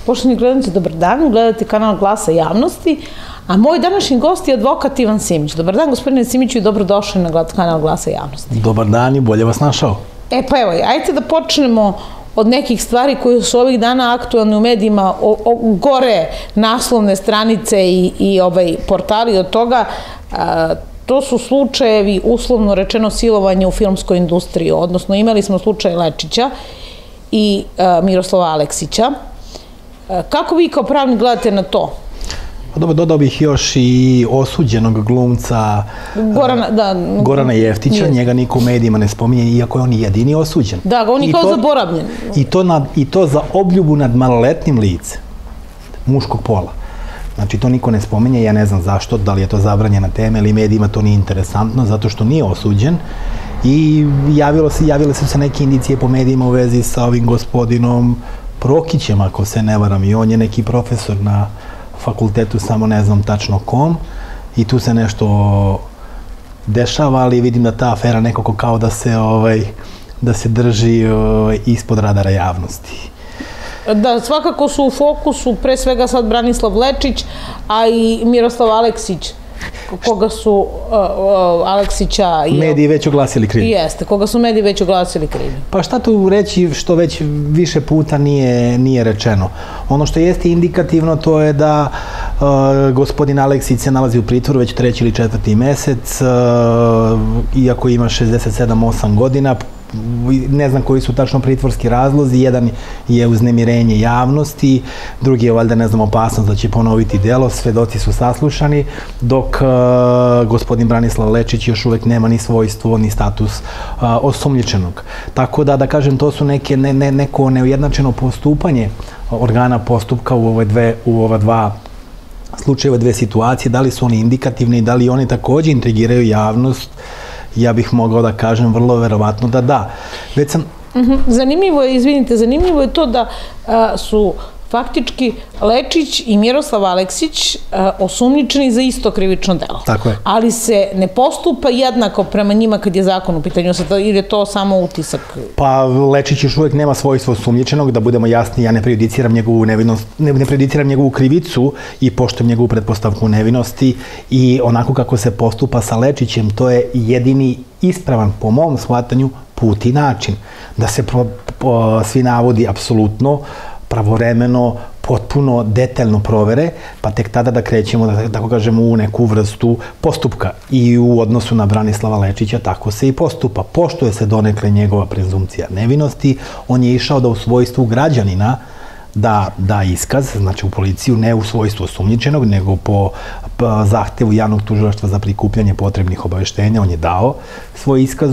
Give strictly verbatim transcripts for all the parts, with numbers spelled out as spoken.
Poštovani gledalci, dobar dan, gledate kanal Glasa javnosti, a moj današnji gost je advokat Ivan Simić. Dobar dan, gospodine Simiću, i dobrodošli na kanal Glasa javnosti. Dobar dan i bolje vas našao. E pa evo, ajte da počnemo od nekih stvari koje su ovih dana aktualne u medijima, gore naslovne stranice i portali od toga. To su slučajevi, uslovno rečeno, silovanja u filmskoj industriji, odnosno imali smo slučaj Lečića i Miroslava Aleksića. Kako vi kao pravnik gledate na to? Dobro, dodao bih još i osuđenog glumca Gorana Jeftića, njega niko u medijima ne spominje, iako je on jedini osuđen. Da, on je kao zaboravljen. I to za obljubu nad maloletnim licem, muškog pola. Znači, to niko ne spominje, ja ne znam zašto, da li je to zabranjena tema ili medijima to nije interesantno, zato što nije osuđen. I javile su se neke indicije po medijima u vezi sa ovim gospodinom Prokićem, ako se ne varam, i on je neki profesor na fakultetu, samo ne znam tačno kom, i tu se nešto dešava, ali vidim da ta afera nekako kao da se drži ispod radara javnosti. Da, svakako su u fokusu pre svega sad Branislav Lečić, a i Miroslav Aleksić, koga su Aleksića... Mediji već oglasili krivnju. Jeste, koga su mediji već oglasili krivnju. Pa šta tu reći što već više puta nije rečeno? Ono što jeste indikativno to je da gospodin Aleksić se nalazi u pritvoru već treći ili četvrti mesec, iako ima šezdeset sedam osam godina. Ne znam koji su tačno pritvorski razlozi, jedan je uznemirenje javnosti, drugi je valjda, ne znam, opasnost da će ponoviti delo, svedoci su saslušani, dok gospodin Branislav Lečić još uvek nema ni svojstvo, ni status osumnjičenog. Tako da, da kažem, to su neko neujednačeno postupanje organa postupka u ova dva slučajeva, dve situacije, da li su oni indikativni, da li oni takođe intrigiraju javnost. Ja bih mogao da kažem vrlo verovatno da da. Već sam... Zanimljivo je, izvinite, zanimljivo je to da su faktički Lečić i Miroslav Aleksić osumnjičeni za isto krivično delo. Tako je. Ali se ne postupa jednako prema njima kad je zakon u pitanju, ili je to samo utisak? Pa Lečić još uvijek nema svojstvo osumnjičenog, da budemo jasni, ja ne prejudiciram njegovu nevinost, ne prejudiciram njegovu krivicu i poštujem njegovu pretpostavku nevinosti, i onako kako se postupa sa Lečićem, to je jedini ispravan, po mom shvatanju, put i način. Da se svi navodi apsolutno pravovremeno, potpuno, detaljno provere, pa tek tada da krećemo, da tako kažemo, u neku vrstu postupka. I u odnosu na Branislava Lečića tako se i postupa. Poštuje se donekle njegova prezumcija nevinosti, on je išao da u svojstvu građanina da iskaz, znači u policiju, ne u svojstvu osumnjičenog, nego po zahtevu javnog tužilaštva za prikupljanje potrebnih obaveštenja, on je dao svoj iskaz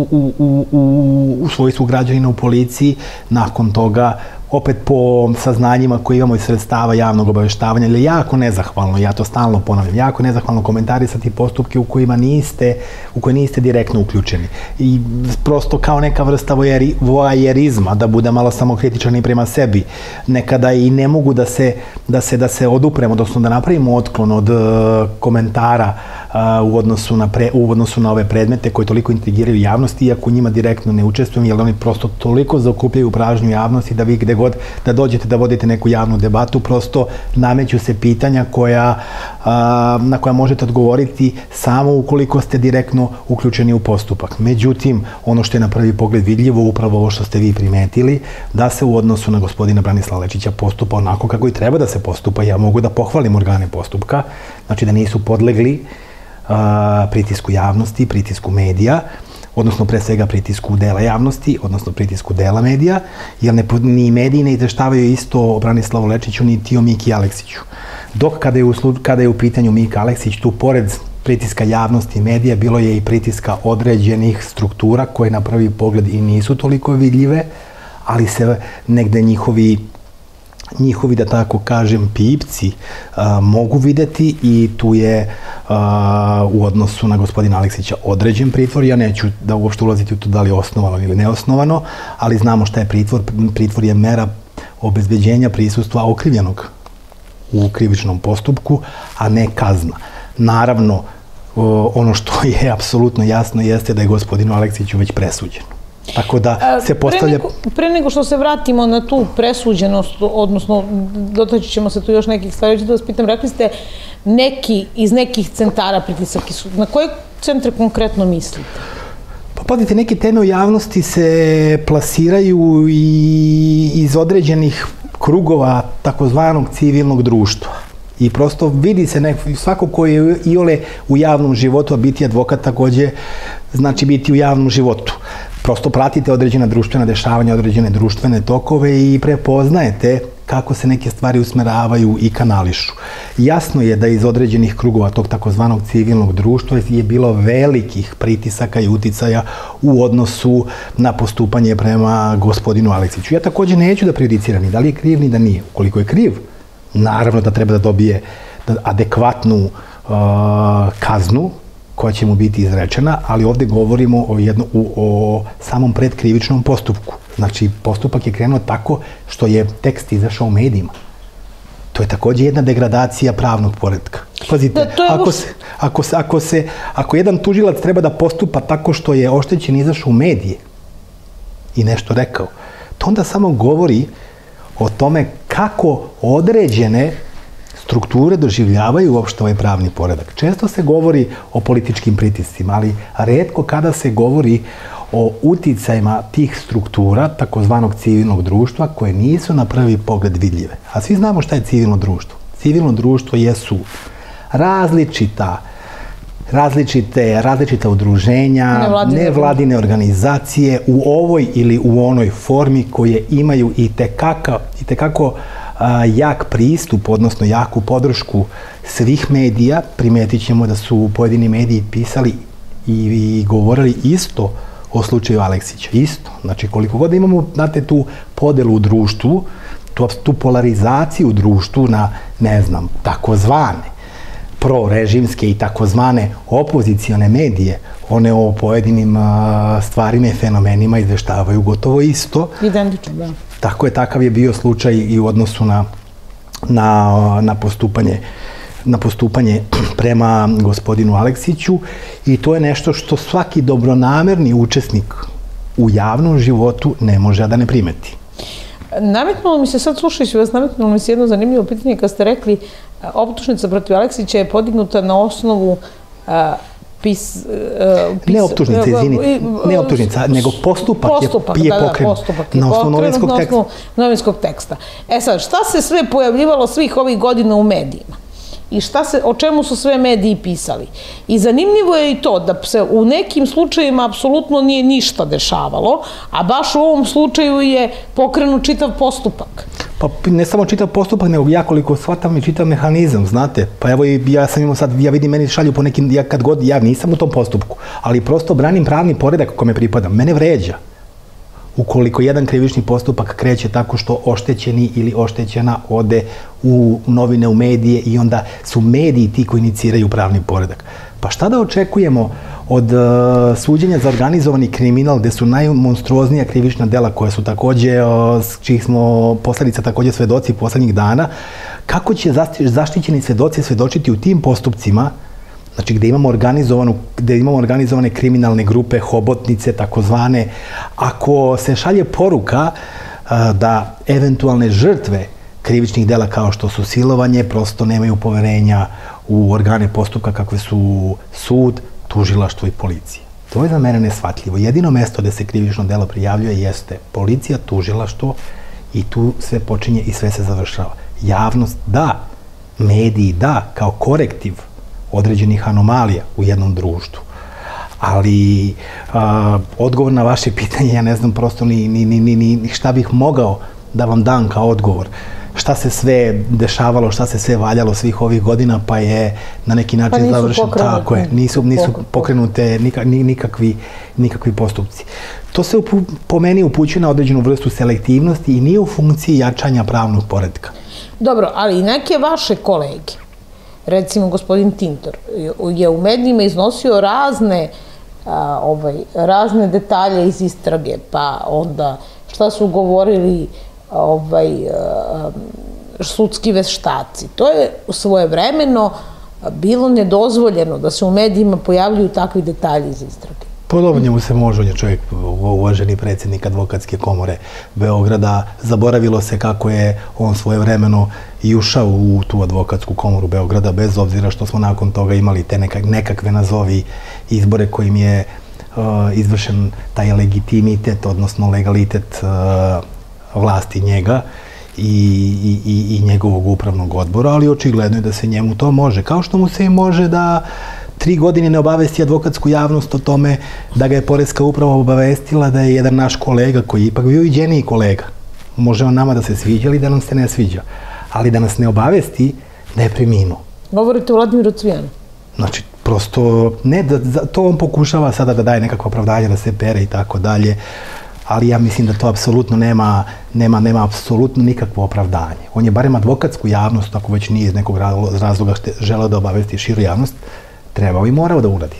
u svojstvu građanina u policiji. Nakon toga, opet po saznanjima koje imamo iz sredstava javnog obaveštavanja, ili jako nezahvalno, ja to stalno ponavljam, jako nezahvalno komentarisati postupke u kojima niste, u koje niste direktno uključeni. I prosto kao neka vrsta voajerizma, da bude malo samokritičan i prema sebi. Nekada i ne mogu da se, da se, da se odupremo, odnosno da napravimo otklon od komentara u odnosu na, pre, u odnosu na ove predmete koji toliko intrigiraju javnosti, iako njima direktno ne učestvujem, jer oni prosto toliko zaokupljaju pražnju javnosti da vi gde god da dođete da vodite neku javnu debatu, prosto nameću se pitanja koja, na koja možete odgovoriti samo ukoliko ste direktno uključeni u postupak. Međutim, ono što je na prvi pogled vidljivo, upravo ovo što ste vi primetili, da se u odnosu na gospodina Branislava Lečića postupa onako kako i treba da se postupa. Ja mogu da pohvalim organe postupka, znači da nisu podlegli pritisku javnosti, pritisku medija, odnosno pre svega pritisku dela javnosti, odnosno pritisku dela medija, jer ni mediji ne izveštavaju isto o Branislavu Lečiću, niti o Miki Aleksiću. Dok kada je u pitanju Mika Aleksić, tu pored pritiska javnosti i medija, bilo je i pritiska određenih struktura koje na prvi pogled i nisu toliko vidljive, ali se negde njihovi njihovi, da tako kažem, pipci mogu videti, i tu je u odnosu na gospodina Aleksića određen pritvor. Ja neću da uopšte ulaziti u to da li je osnovano ili neosnovano, ali znamo šta je pritvor. Pritvor je mera obezbeđenja prisustva okrivljenog u krivičnom postupku, a ne kazna. Naravno, ono što je apsolutno jasno jeste da je gospodinu Aleksiću već presuđeno. Tako da se postavlja... Pre nego, pre nego što se vratimo na tu presuđenost, odnosno dotaći ćemo se tu još nekih stvari, ću da vas pitam, rekli ste neki, iz nekih centara pritisak, na koje centre konkretno mislite? Pa pazite, neke teme u javnosti se plasiraju i iz određenih krugova takozvanog civilnog društva. I prosto vidi se nek, svako ko je iole u javnom životu, a biti advokat takođe znači biti u javnom životu. Prosto pratite određena društvena dešavanja, određene društvene tokove i prepoznajete kako se neke stvari usmeravaju i kanališu. Jasno je da iz određenih krugova tog takozvanog civilnog društva je bilo velikih pritisaka i uticaja u odnosu na postupanje prema gospodinu Aleksiću. Ja takođe neću da prejudiciram ni da li je kriv ni da nije. Ukoliko je kriv, naravno da treba da dobije adekvatnu uh, kaznu koja će mu biti izrečena, ali ovde govorimo o, jedno, o, o samom predkrivičnom postupku. Znači, postupak je krenuo tako što je tekst izašao u medijima. To je takođe jedna degradacija pravnog poretka. Pazite, da, ako, se, ako, se, ako, se, ako jedan tužilac treba da postupa tako što je oštećen izašao u medije i nešto rekao, to onda samo govori o tome kako određene strukture doživljavaju uopšte ovaj pravni poredak. Često se govori o političkim pritiscima, ali retko kada se govori o uticajima tih struktura, takozvanog civilnog društva, koje nisu na prvi pogled vidljive. A svi znamo šta je civilno društvo. Civilno društvo jesu različita različite, različita udruženja, nevladine, nevladine organizacije u ovoj ili u onoj formi koje imaju i tekako, i tekako a, jak pristup, odnosno jaku podršku svih medija. Primetit ćemo da su pojedini mediji pisali i, i govorili isto o slučaju Aleksića. Isto. Znači, koliko god imamo, znate, tu podelu u društvu, tu, tu polarizaciju u društvu na, ne znam, takozvane prorežimske i takozvane opozicione medije, one o pojedinim a, stvarima i fenomenima izveštavaju gotovo isto. Identično, da. Tako je, takav je bio slučaj i u odnosu na, na, na postupanje na postupanje prema gospodinu Aleksiću, i to je nešto što svaki dobronamerni učesnik u javnom životu ne može da ne primeti. Nametnulo mi se, sad slušajući vas, nametnulo mi se jedno zanimljivo pitanje kad ste rekli optužnica protiv Aleksića je podignuta na osnovu a, pis, a, pis... Ne optužnica, izvini, ne optužnica, nego postupak, postupak je, je da, da, pokrenut postupak je na osnovu novinskog na teksta. novinskog teksta. E sad, šta se sve pojavljivalo svih ovih godina u medijima? I šta se, o čemu su sve mediji pisali. I zanimljivo je i to da se u nekim slučajima apsolutno nije ništa dešavalo, a baš u ovom slučaju je pokrenut čitav postupak. Pa ne samo čitav postupak, nego ja koliko shvatam i čitav mehanizam, znate. Pa evo, ja sam imao sad, ja vidim, meni šalju po nekim, ja kad god, ja nisam u tom postupku, ali prosto branim pravni poredak kome pripadam. Mene vređa ukoliko jedan krivični postupak kreće tako što oštećeni ili oštećena ode u novine, u medije, i onda su mediji ti koji iniciraju pravni poredak. Pa šta da očekujemo od uh, suđenja za organizovani kriminal, gde su najmonstruoznija krivična dela koja su takođe, uh, čih smo posledica takođe svedoci poslednjih dana, kako će zaštićeni svedoci svedočiti u tim postupcima, znači gde imamo organizovanu, gde imamo organizovane kriminalne grupe, hobotnice, takozvane, ako se šalje poruka a, da eventualne žrtve krivičnih dela kao što su silovanje prosto nemaju poverenja u organe postupka kakve su sud, tužilaštvo i policija. To je za mene neshvatljivo. Jedino mesto gde se krivično delo prijavljuje jeste policija, tužilaštvo, i tu sve počinje i sve se završava. Javnost da, mediji da, kao korektiv određenih anomalija u jednom društvu. Ali a, odgovor na vaše pitanje, ja ne znam prosto ni, ni, ni, ni, ni šta bih mogao da vam dam kao odgovor. Šta se sve dešavalo, šta se sve valjalo svih ovih godina, pa je na neki način pa završen. Tako je, nisu, nisu pokrenute nikakvi, nikakvi postupci. To se upu, po meni upućuje na određenu vrstu selektivnosti i nije u funkciji jačanja pravnog poretka. Dobro, ali i neke vaše kolege, recimo gospodin Tintor, je u medijima iznosio razne, a, ovaj, razne detalje iz istrage, pa onda šta su govorili ovaj, a, sudski veštaci. To je svojevremeno bilo nedozvoljeno da se u medijima pojavljuju takvi detalji iz istrage. Pa dobro, njemu se može, on je čovjek uvaženi predsjednik advokatske komore Beograda. Zaboravilo se kako je on svojevremeno i ušao u tu advokatsku komoru Beograda, bez obzira što smo nakon toga imali te nekakve nazovi izbore kojim je izvršen taj legitimitet, odnosno legalitet vlasti njega i, i, i njegovog upravnog odbora, ali očigledno je da se njemu to može. Kao što mu se i može da tri godine ne obavesti advokatsku javnost o tome da ga je Poreska uprava obavestila da je jedan naš kolega, koji je ipak bio viđeniji kolega, može on nama da se sviđa ili da nam se ne sviđa, ali da nas ne obavesti da je preminuo. Govorite o Vladimiru Cvijanu? Znači, prosto, ne, da, to on pokušava sada da daje nekakva opravdanja, da se pere i tako dalje, ali ja mislim da to apsolutno nema, nema, nema apsolutno nikakvo opravdanje. On je barem advokatsku javnost, ako već nije iz nekog razloga želeo da obavesti širu javnost, trebao i morao da uradi.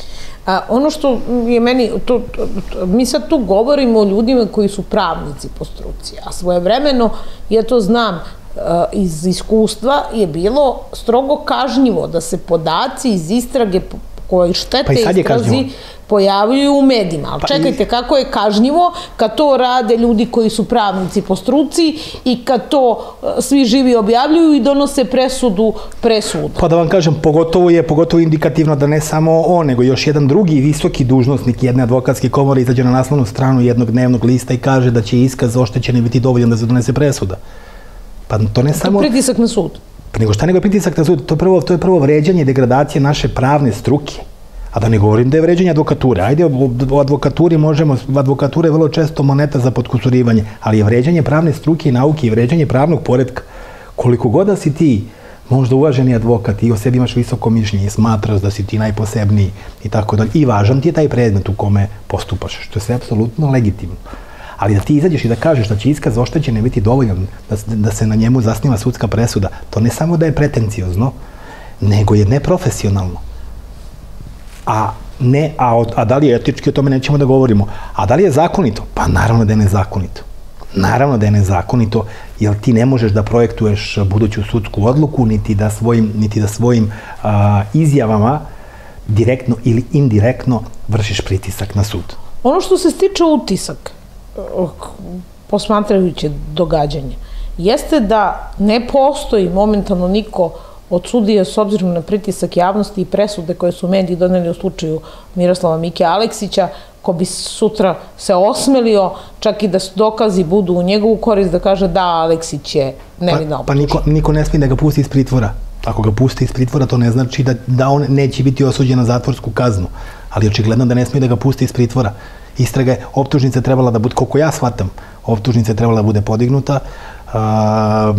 A ono što je meni, to, to, mi sad tu govorimo o ljudima koji su pravnici po struci, a svojevremeno, ja to znam, iz iskustva je bilo strogo kažnjivo da se podaci iz istrage koji štete istrazi pojavljuju u medijima. Ali čekajte, kako je kažnjivo kad to rade ljudi koji su pravnici po struci i kad to svi živi objavljuju i donose presudu presudu. Pa da vam kažem, pogotovo je pogotovo indikativno da ne samo on, nego još jedan drugi visoki dužnosnik jedne advokatske komore izađe na naslovnu stranu jednog dnevnog lista i kaže da će iskaz oštećene biti dovoljan da se donese presuda. Pa to ne samo... To je pritisak na sud. Pa nego šta nego je pritisak na sud? To je prvo, to je prvo vređanje i degradacija naše pravne struke. A da ne govorim da je vređanje advokature. Ajde, o advokaturi možemo, advokatura je vrlo često moneta za potkusurivanje, ali je vređanje pravne struke i nauke i vređanje pravnog poretka. Koliko god da si ti možda uvaženi advokat i o sebi imaš visoko mišljenje i smatraš da si ti najposebniji i tako dalje, i važan ti je taj predmet u kome postupaš, što je sve apsolutno legitimno. Ali da ti izađeš i da kažeš da će iskaz oštećene biti dovoljan, da, da se na njemu zasniva sudska presuda, to ne samo da je pretenciozno, nego je neprofesionalno. A, ne, a, a da li je etički, o tome nećemo da govorimo. A da li je zakonito? Pa naravno da je nezakonito. Naravno da je nezakonito, jer ti ne možeš da projektuješ buduću sudsku odluku, niti da svojim, niti da svojim a, izjavama direktno ili indirektno vršiš pritisak na sud. Ono što se stiče utisak, posmatrajuće događanja, jeste da ne postoji momentalno niko od sudija s obzirom na pritisak javnosti i presude koje su mediji doneli u slučaju Miroslava Mike Aleksića, ko bi sutra se osmelio, čak i da dokazi budu u njegovu korist, da kaže da, Aleksić je nevino optužen. Pa, pa niko, niko ne smije da ga pusti iz pritvora. Ako ga pusti iz pritvora, to ne znači da, da on neće biti osuđen na zatvorsku kaznu. Ali očigledno da ne smije da ga pusti iz pritvora. Istraga je, optužnica je trebala da bude, koliko ja shvatam, optužnica je trebala da bude podignuta, a,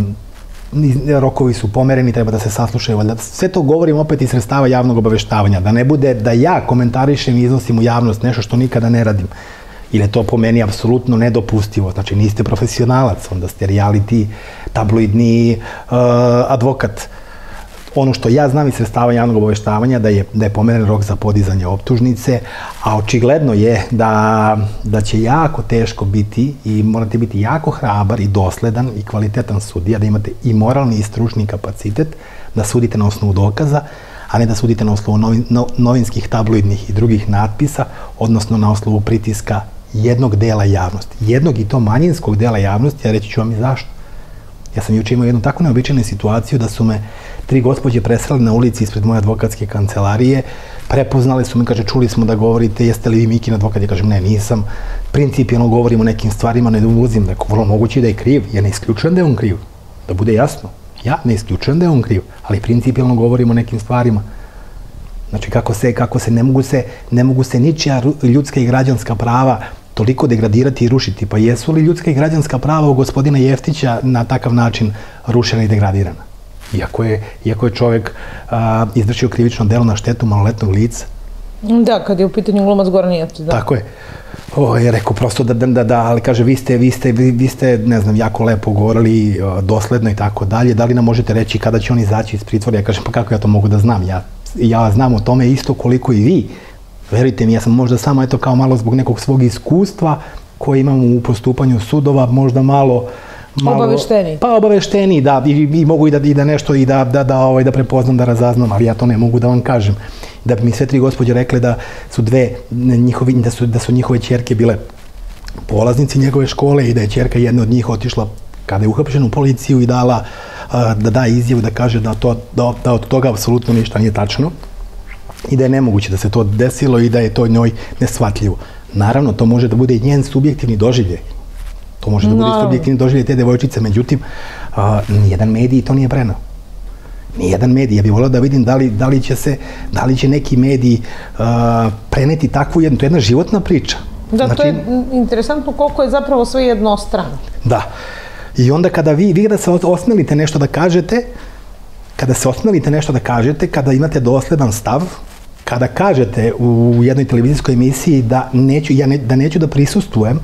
rokovi su pomereni, treba da se saslušaju. Sve to govorim opet iz sredstava javnog obaveštavanja, da ne bude da ja komentarišem i iznosim u javnost nešto što nikada ne radim. Ili je to po meni apsolutno nedopustivo. Znači, niste profesionalac, onda ste reality, tabloidni uh, advokat. Ono što ja znam iz sredstava javnog obaveštavanja da je, da je pomeren rok za podizanje optužnice, a očigledno je da, da će jako teško biti i morate biti jako hrabar i dosledan i kvalitetan sudija, da imate i moralni i stručni kapacitet da sudite na osnovu dokaza, a ne da sudite na osnovu novin, no, novinskih tabloidnih i drugih natpisa, odnosno na osnovu pritiska jednog dela javnosti. Jednog i to manjinskog dela javnosti, a reći ću vam i zašto. Ja sam juče imao jednu tako neobičajnu situaciju da su me tri gospođe presreli na ulici ispred moje advokatske kancelarije, prepoznali su me, kaže, čuli smo da govorite, jeste li vi Mikin advokat? Ja kažem, ne, nisam. Principijalno govorim o nekim stvarima, ne ulazim, neko vrlo moguće da je kriv. Ja ne isključujem da je on kriv, da bude jasno. Ja ne isključujem da je on kriv, ali principijalno govorim o nekim stvarima. Znači, kako se, kako se, ne mogu se, ne mogu se ničija ljudska i građanska prava toliko degradirati i rušiti. Pa jesu li ljudska i građanska prava u gospodina Jeftića na takav način rušena i degradirana? Iako je, iako je čovjek a, izvršio krivično delo na štetu maloletnog lica. Da, kad je u pitanju glumac Goran Jeftić, da. Tako je. O, je rekao prosto da, da, da, ali kaže, vi ste, vi ste, vi, vi ste, ne znam, jako lepo govorili, dosledno i tako dalje. Da li nam možete reći kada će on izaći iz pritvora? Ja kažem, pa kako ja to mogu da znam? Ja, ja znam o tome isto koliko i vi. Verujte mi, ja sam možda samo eto kao malo zbog nekog svog iskustva koje imam u postupanju sudova, možda malo malo... Obavešteni. Pa obavešteni, da, i, i mogu i da, i da nešto i da, da, da, ovaj, da prepoznam, da razaznam, ali ja to ne mogu da vam kažem. Da bi mi sve tri gospođe rekle da su dve njihovi, da su, da su njihove ćerke bile polaznici njegove škole i da je ćerka jedna od njih otišla kada je uhapšena u policiju i dala da da izjavu, da kaže da, to, da, da od toga apsolutno ništa nije tačno i da je nemoguće da se to desilo i da je to njoj neshvatljivo. Naravno, to može da bude i njen subjektivni doživljaj. To može da bude i subjektivni doživljaj te devojčice, međutim, a, nijedan medij to nije prenao. Nijedan medij. Ja bih volao da vidim da li, da li će se, da li će neki medij a, preneti takvu jednu, to je jedna životna priča. Da, znači, to je interesantno koliko je zapravo sve jednostrano. Da. I onda kada vi, vi kada se osmelite nešto da kažete, kada se osmelite nešto da kažete, kada imate dosledan stav, kada kažete u jednoj televizijskoj emisiji da neću, ja ne, da neću da prisustvujem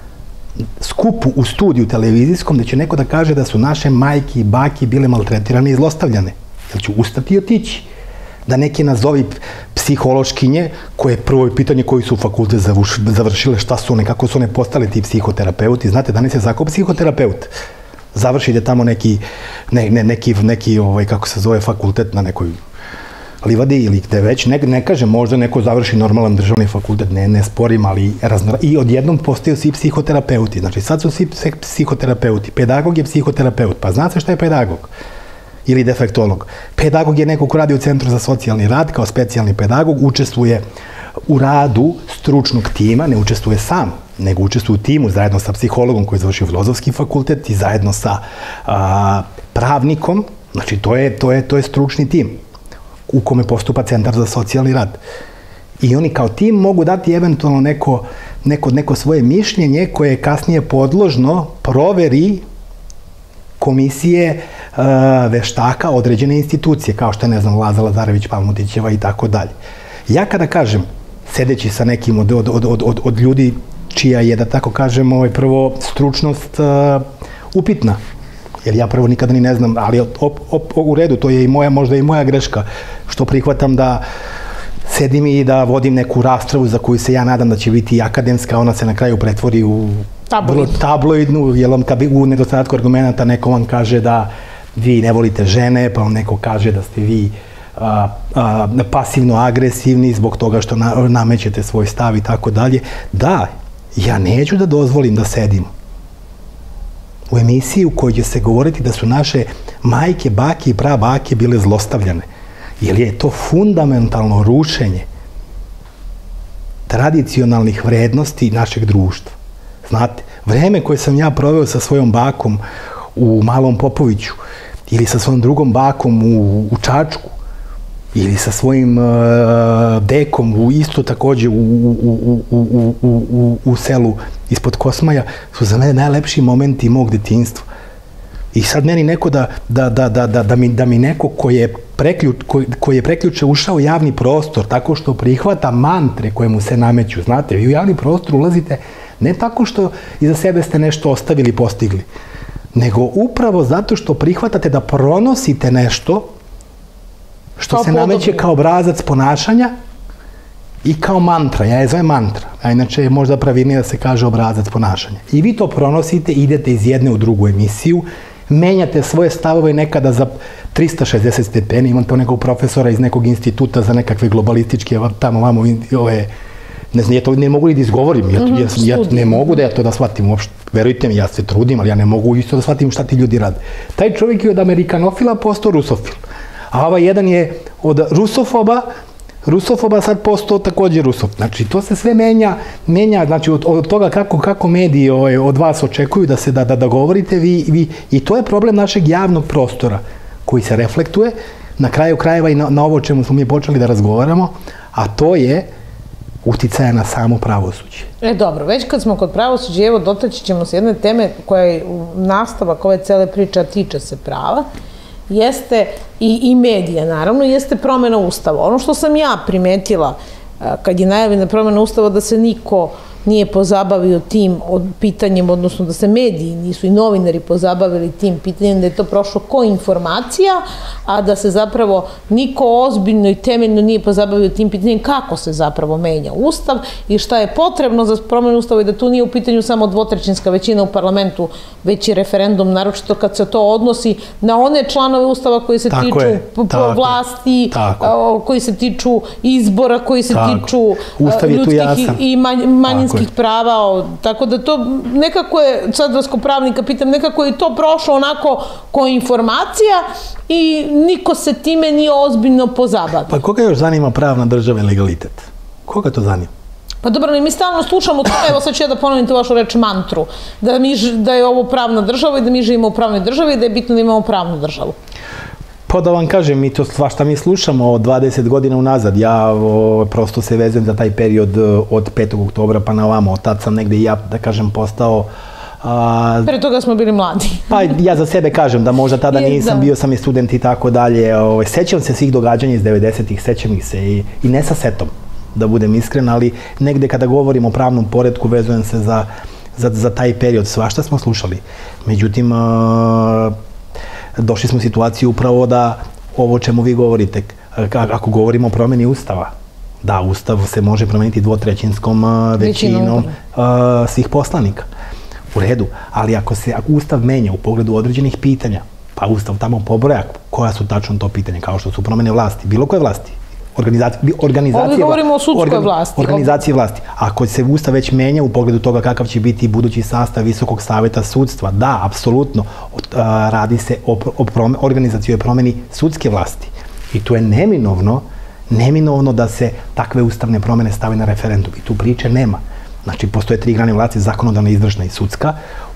skupu u studiju televizijskom, da će neko da kaže da su naše majke i bake bile maltretirane i zlostavljane. Jel ću ustati i otići? Da neki nazovi psihološkinje, koje je prvo pitanje koji su fakultet završile, šta su one, kako su one postale ti psihoterapeuti. Znate, danas je zakon psihoterapeut. Završite tamo neki, ne, ne, neki, neki ovaj, kako se zove, fakultet na nekoj livadi ili gde već, ne, ne kažem, možda neko završi normalan državni fakultet, ne, ne sporim, ali razno, i odjednom postaju svi psihoterapeuti. Znači, sad su svi psihoterapeuti. Pedagog je psihoterapeut. Pa znate šta je pedagog? Ili defektolog. Pedagog je neko ko radi u Centru za socijalni rad, kao specijalni pedagog, učestvuje u radu stručnog tima, ne učestvuje sam, nego učestvuje u timu zajedno sa psihologom koji je završio Filozofski fakultet i zajedno sa a, pravnikom. Znači, to je, to je, to je stručni tim u kome postupa Centar za socijalni rad. I oni kao tim mogu dati eventualno neko, neko, neko svoje mišljenje koje je kasnije podložno proveri komisije uh, veštaka određene institucije, kao što je, ne znam, Laza Lazarević, Palmutićeva i tako dalje. Ja kada kažem, sedeći sa nekim od, od, od, od, od ljudi čija je, da tako kažem, ovaj, prvo stručnost uh, upitna, jer ja prvo nikada ni ne znam, ali op, op, u redu, to je i moja, možda i moja greška, što prihvatam da sedim i da vodim neku raspravu za koju se ja nadam da će biti akademska, ona se na kraju pretvori u vrlo tabloidnu, jer on kad u nedostatku argumenta neko vam kaže da vi ne volite žene, pa on neko kaže da ste vi a, a, pasivno agresivni zbog toga što na, namećete svoj stav i tako dalje. Da, ja neću da dozvolim da sedim u emisiji u kojoj će se govoriti da su naše majke, bake i prabake bile zlostavljane. Jer je to fundamentalno rušenje tradicionalnih vrednosti našeg društva. Znate, vreme koje sam ja proveo sa svojom bakom u Malom Popoviću ili sa svojom drugom bakom u, u Čačku ili sa svojim uh, dekom u isto takođe u, u, u, u, u, u, u selu ispod Kosmaja su za mene najlepši momenti mog detinjstva. I sad meni neko da, da, da, da, da, da, mi, da mi neko koji je, preključ, koji, koji je preključe ušao u javni prostor tako što prihvata mantre koje mu se nameću. Znate, vi u javni prostor ulazite ne tako što iza sebe ste nešto ostavili i postigli, nego upravo zato što prihvatate da pronosite nešto što kao se podobno nameće kao obrazac ponašanja i kao mantra. Ja je zovem mantra, a inače je možda pravilnije da se kaže obrazac ponašanja. I vi to pronosite, idete iz jedne u drugu emisiju, menjate svoje stavove nekada za trista šezdeset stepeni. Imam to nekog profesora iz nekog instituta za nekakve globalističke, tamo vamo, ove, ne znam, ja to ne mogu li da izgovorim, ja, ja, ja ne mogu da ja to da shvatim uopšte. Verujte mi, ja se trudim, ali ja ne mogu isto da shvatim šta ti ljudi rade. Taj čovjek je od amerikanofila postao rusofil, a ovaj jedan je od rusofoba, rusofoba sad postao takođe rusof. Znači, to se sve menja, menja, znači, od, od toga kako, kako mediji ovaj, od vas očekuju da se da, da, da govorite, vi, vi, i to je problem našeg javnog prostora, koji se reflektuje na kraju krajeva i na, na ovo o čemu smo mi počeli da razgovaramo, a to je uticaja na samo pravosuđe. E, dobro, već kad smo kod pravosuđa, evo, dotaći ćemo se jedne teme koja je nastavak ove cele priče, a tiče se prava, jeste i, i medija, naravno, jeste promjena Ustava. Ono što sam ja primetila kad je najavljena promjena Ustava, da se niko nije pozabavio tim pitanjem, odnosno da se mediji nisu i novinari pozabavili tim pitanjem, da je to prošlo ko informacija, a da se zapravo niko ozbiljno i temeljno nije pozabavio tim pitanjem kako se zapravo menja Ustav i šta je potrebno za promenu Ustava i da tu nije u pitanju samo dvotrećinska većina u parlamentu, već i referendum, naročito kad se to odnosi na one članove Ustava koji se tiču vlasti, koji se tiču izbora, koji se tiču ljudskih i manjinskih prava. Tako da to nekako je, sad vas ko pravnika pitam, nekako je to prošlo onako ko informacija i niko se time nije ozbiljno pozabavio. Pa koga još zanima pravna država i legalitet? Koga to zanima? Pa dobro, mi stalno slušamo to, evo sad ću ja da ponovim tu vašu reč mantru, da je ovo pravna država i da mi živimo u pravnoj državi i da je bitno da imamo pravnu državu. Pa da vam kažem, mi to svašta mi slušamo od dvadeset godina unazad. Ja prosto se vezujem za taj period od petog oktobra pa na ovamo. Od tad sam negde i ja, da kažem, postao... Pre toga smo bili mladi. Pa ja za sebe kažem da možda tada nisam, bio sam i student i tako dalje. Sećam se svih događanja iz devedesetih, sećam ih se i ne sa setom, da budem iskren, ali negde kada govorim o pravnom poretku vezujem se za taj period. Svašta smo slušali. Međutim, došli smo u situaciju upravo da ovo o čemu vi govorite, ako govorimo o promeni Ustava, da, Ustav se može promeniti dvotrećinskom većinom svih poslanika. U redu, ali ako se Ustav menja u pogledu određenih pitanja, pa Ustav tamo pobroja koja su tačno to pitanja, kao što su promene vlasti, bilo koje vlasti, Ovdje govorimo o sudskoj vlasti. Organizacije vlasti. Ako se Ustav već menja u pogledu toga kakav će biti budući sastav Visokog saveta sudstva, da, apsolutno, radi se o organizacijoj promeni sudske vlasti. I tu je neminovno, neminovno da se takve ustavne promene stavi na referendum. I tu priče nema. Znači, postoje tri grane vlasti, zakonodavna, izvršna i sudska.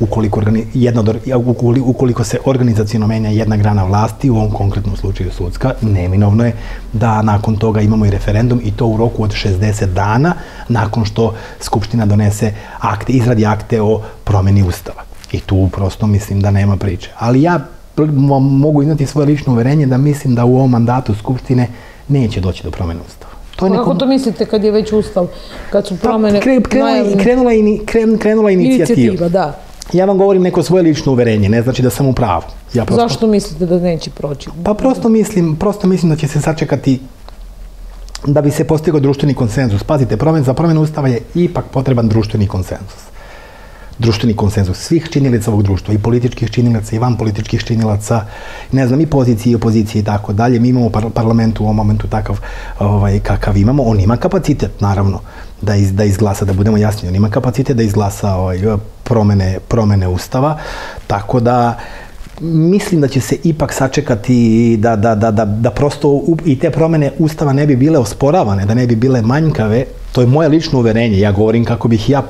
Ukoliko se organizacijno menja jedna grana vlasti, u ovom konkretnom slučaju sudska, neminovno je da nakon toga imamo i referendum i to u roku od šezdeset dana nakon što Skupština donese akte, izradi akte o promeni Ustava. I tu prosto mislim da nema priče. Ali ja mogu iznati svoje lično uverenje da mislim da u ovom mandatu Skupštine neće doći do promene Ustava. Kako to mislite kad je već Ustav, kad su promene najavljene? Krenula inicijativa. Ja vam govorim neko svoje lično uverenje, ne znači da sam u pravu. Zašto mislite da neće proći? Pa prosto mislim da će se sačekati da bi se postigao društveni konsenzus. Pazite, za promenu Ustava je ipak potreban društveni konsenzus. Društveni konsenzus svih činilaca ovog društva, i političkih činilaca, i van političkih činilaca, ne znam, i pozicije i opozicije i tako dalje. Mi imamo parlament u ovom momentu takav kakav imamo. On ima kapacitet, naravno, da izglasa, da budemo jasni, on ima kapacitet da izglasa promene Ustava, tako da mislim da će se ipak sačekati da prosto i te promene Ustava ne bi bile osporavane, da ne bi bile manjkave. To je moje lično uverenje. Ja govorim kako bih ja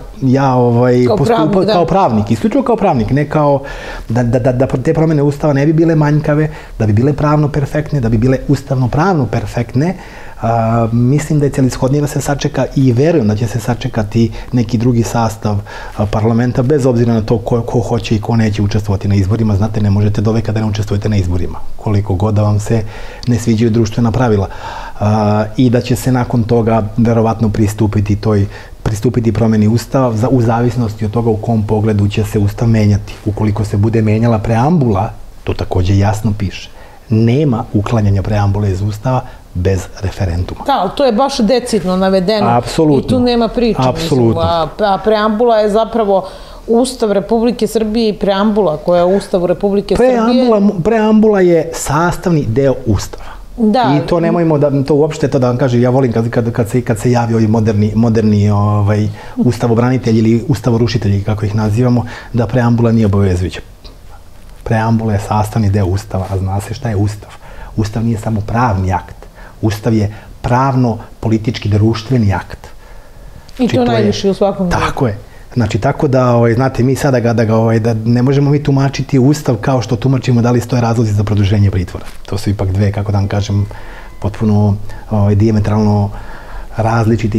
postupao kao pravnik, isključivo kao pravnik, ne kao da te promene Ustava ne bi bile manjkave, da bi bile pravno perfektne, da bi bile ustavno-pravno perfektne. Mislim da je celishodnije da se sačeka i verujem da će se sačekati neki drugi sastav parlamenta, bez obzira na to ko hoće i ko neće učestvovati na izborima. Znate, ne možete do veka da ne učestvujete na izborima, koliko god da vam se ne sviđaju društvena pravila. I da će se nakon toga verovatno pristupiti toj pristupiti promeni Ustava u zavisnosti od toga u kom pogledu će se Ustav menjati. Ukoliko se bude menjala preambula, to takođe jasno piše. Nema uklanjanja preambule iz Ustava bez referenduma. Da, ali to je baš decidno navedeno i tu nema priče. A preambula je zapravo Ustav Republike Srbije i preambula koja je u Ustavu Republike Srbije. Preambula je sastavni deo Ustava. I to nemojmo da, to uopšte to da vam kažem, ja volim kad se javi ovi moderni ustavobranitelji ili ustavorušitelji, kako ih nazivamo, da preambula nije obavezujuća. Preambula je sastavni deo Ustava, a zna se šta je Ustav. Ustav nije samo pravni akt. Ustav je pravno-politički društveni akt. I to najviše u svakom delu. Tako je. Znači, tako da, znate, mi sada da ne možemo mi tumačiti Ustav kao što tumačimo da li stoje razlozi za produženje pritvora. To su ipak dve, kako da vam kažem, potpuno dijametralno različite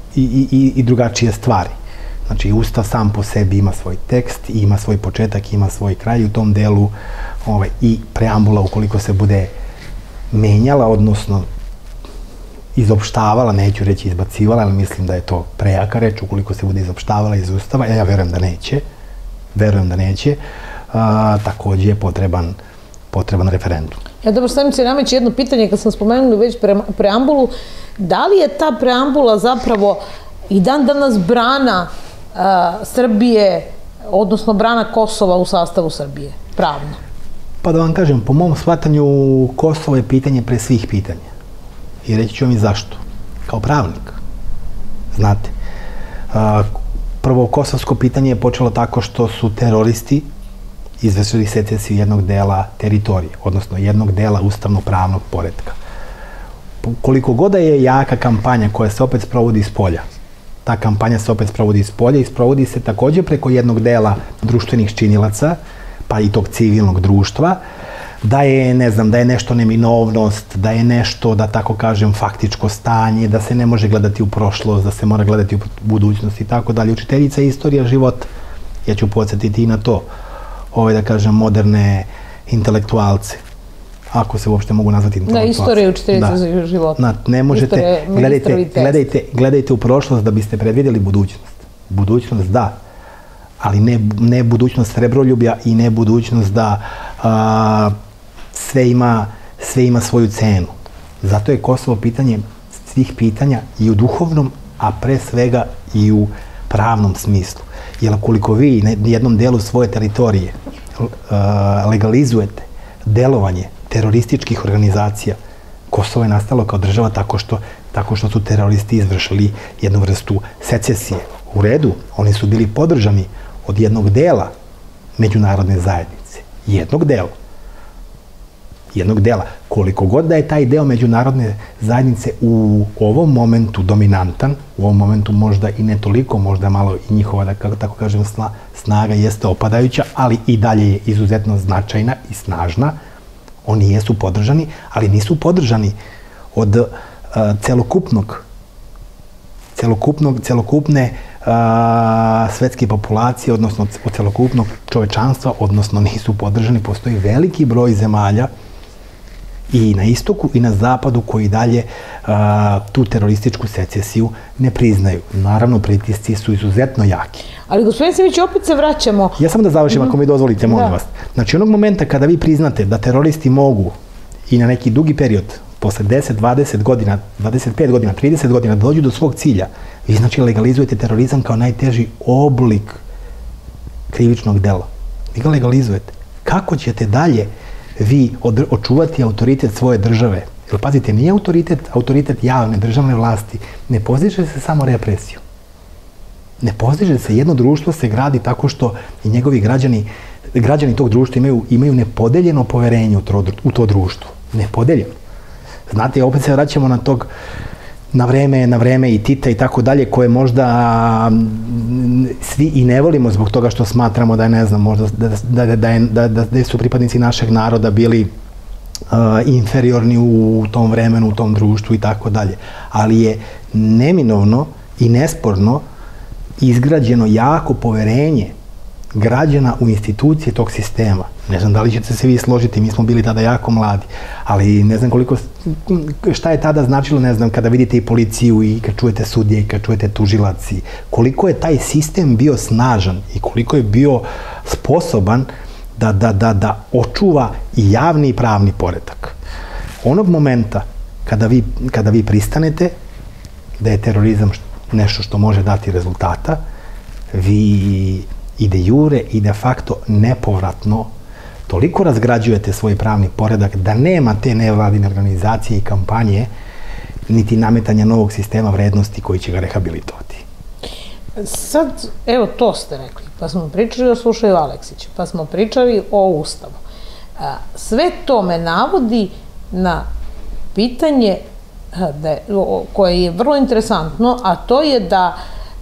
i drugačije stvari. Znači, Ustav sam po sebi ima svoj tekst, ima svoj početak, ima svoj kraj i u tom delu i preambula, ukoliko se bude menjala, odnosno izopštavala, neću reći izbacivala, ali mislim da je to prejaka reč, ukoliko se bude izopštavala iz Ustava, ja verujem da neće, verujem da neće, takođe je potreban, potreban referendum. Ja, dobro, sad mi se nameće jedno pitanje, kad sam spomenuli već preambulu, da li je ta preambula zapravo i dan danas brana Srbije, odnosno brana Kosova u sastavu Srbije, pravno? Pa da vam kažem, po mom shvatanju, Kosovo je pitanje pre svih pitanja. I reći ću vam i zašto. Kao pravnik. Znate, prvo, kosovsko pitanje je počelo tako što su teroristi izvršili secesiju jednog dela teritorije, odnosno jednog dela ustavno-pravnog poretka. Koliko god je jaka kampanja koja se opet sprovodi iz polja, ta kampanja se opet sprovodi iz polja i sprovodi se takođe preko jednog dela društvenih činilaca, pa i tog civilnog društva, da je, ne znam, da je nešto neminovnost, da je nešto, da tako kažem, faktičko stanje, da se ne može gledati u prošlost, da se mora gledati u budućnost i tako dalje. Učiteljica istorija života, ja ću podsjetiti i na to, ove, da kažem, moderne intelektualce, ako se uopšte mogu nazvati intelektualce. Da, istorija učiteljica života. Ne možete, gledajte, gledajte u prošlost da biste predvidjeli budućnost. Budućnost, da, ali ne, ne budućnost srebroljublja i ne budućnost da a, sve, ima, sve ima svoju cenu. Zato je Kosovo pitanje svih pitanja i u duhovnom, a pre svega i u pravnom smislu. Jer koliko vi na jednom delu svoje teritorije a, legalizujete delovanje terorističkih organizacija, Kosovo je nastalo kao država tako što, tako što su teroristi izvršili jednu vrstu secesije. U redu, oni su bili podržani od jednog dela međunarodne zajednice. Jednog dela. Jednog dela. Koliko god da je taj deo međunarodne zajednice u ovom momentu dominantan, u ovom momentu možda i ne toliko, možda malo i njihova, da kako tako kažem, snaga jeste opadajuća, ali i dalje je izuzetno značajna i snažna. Oni jesu podržani, ali nisu podržani od uh, celokupnog, celokupnog, celokupne svetske populacije, odnosno od celokupnog čovečanstva, odnosno nisu podržani. Postoji veliki broj zemalja i na istoku i na zapadu koji dalje tu terorističku secesiju ne priznaju. Naravno, pritisci su izuzetno jaki. Ali, gospodin Simić, opet se vraćamo... Ja samo da završim, ako mi dozvolite, molim vas. Znači, onog momenta kada vi priznate da teroristi mogu i na neki dugi period, posle deset, dvadeset godina, dvadeset pet godina, trideset godina, da dođu do svog cilja, vi znači legalizujete terorizam kao najteži oblik krivičnog dela. Vi ga legalizujete. Kako ćete dalje vi očuvati autoritet svoje države? Jer pazite, nije autoritet, autoritet javne državne vlasti. Ne postiže se samo represiju. Ne postiže se, jedno društvo se gradi tako što i njegovi građani, građani tog društva imaju, imaju nepodeljeno poverenje u to, u to društvo. Nepodeljeno. Znate, opet se vraćamo na tog na vreme, na vreme i Tita i tako dalje, koje možda svi i ne volimo zbog toga što smatramo da je, ne znam, možda da, da, da, da, da, da su pripadnici našeg naroda bili uh, inferiorni u tom vremenu, u tom društvu i tako dalje. Ali je neminovno i nesporno izgrađeno jako poverenje građana u institucije tog sistema. Ne znam da li ćete se vi složiti, mi smo bili tada jako mladi, ali ne znam koliko, šta je tada značilo, ne znam, kada vidite i policiju i kad čujete sudije i kad čujete tužilaci, koliko je taj sistem bio snažan i koliko je bio sposoban da, da, da, da očuva i javni i pravni poredak. Onog momenta kada vi, kada vi pristanete da je terorizam nešto što može dati rezultata, vi i de jure i de facto nepovratno toliko razgrađujete svoj pravni poredak da nema te nevladine organizacije i kampanje niti nametanja novog sistema vrednosti koji će ga rehabilitovati. Sad, evo to ste rekli, pa smo pričali o slučaju Aleksića, pa smo pričali o Ustavu. Sve to me navodi na pitanje koje je vrlo interesantno, a to je da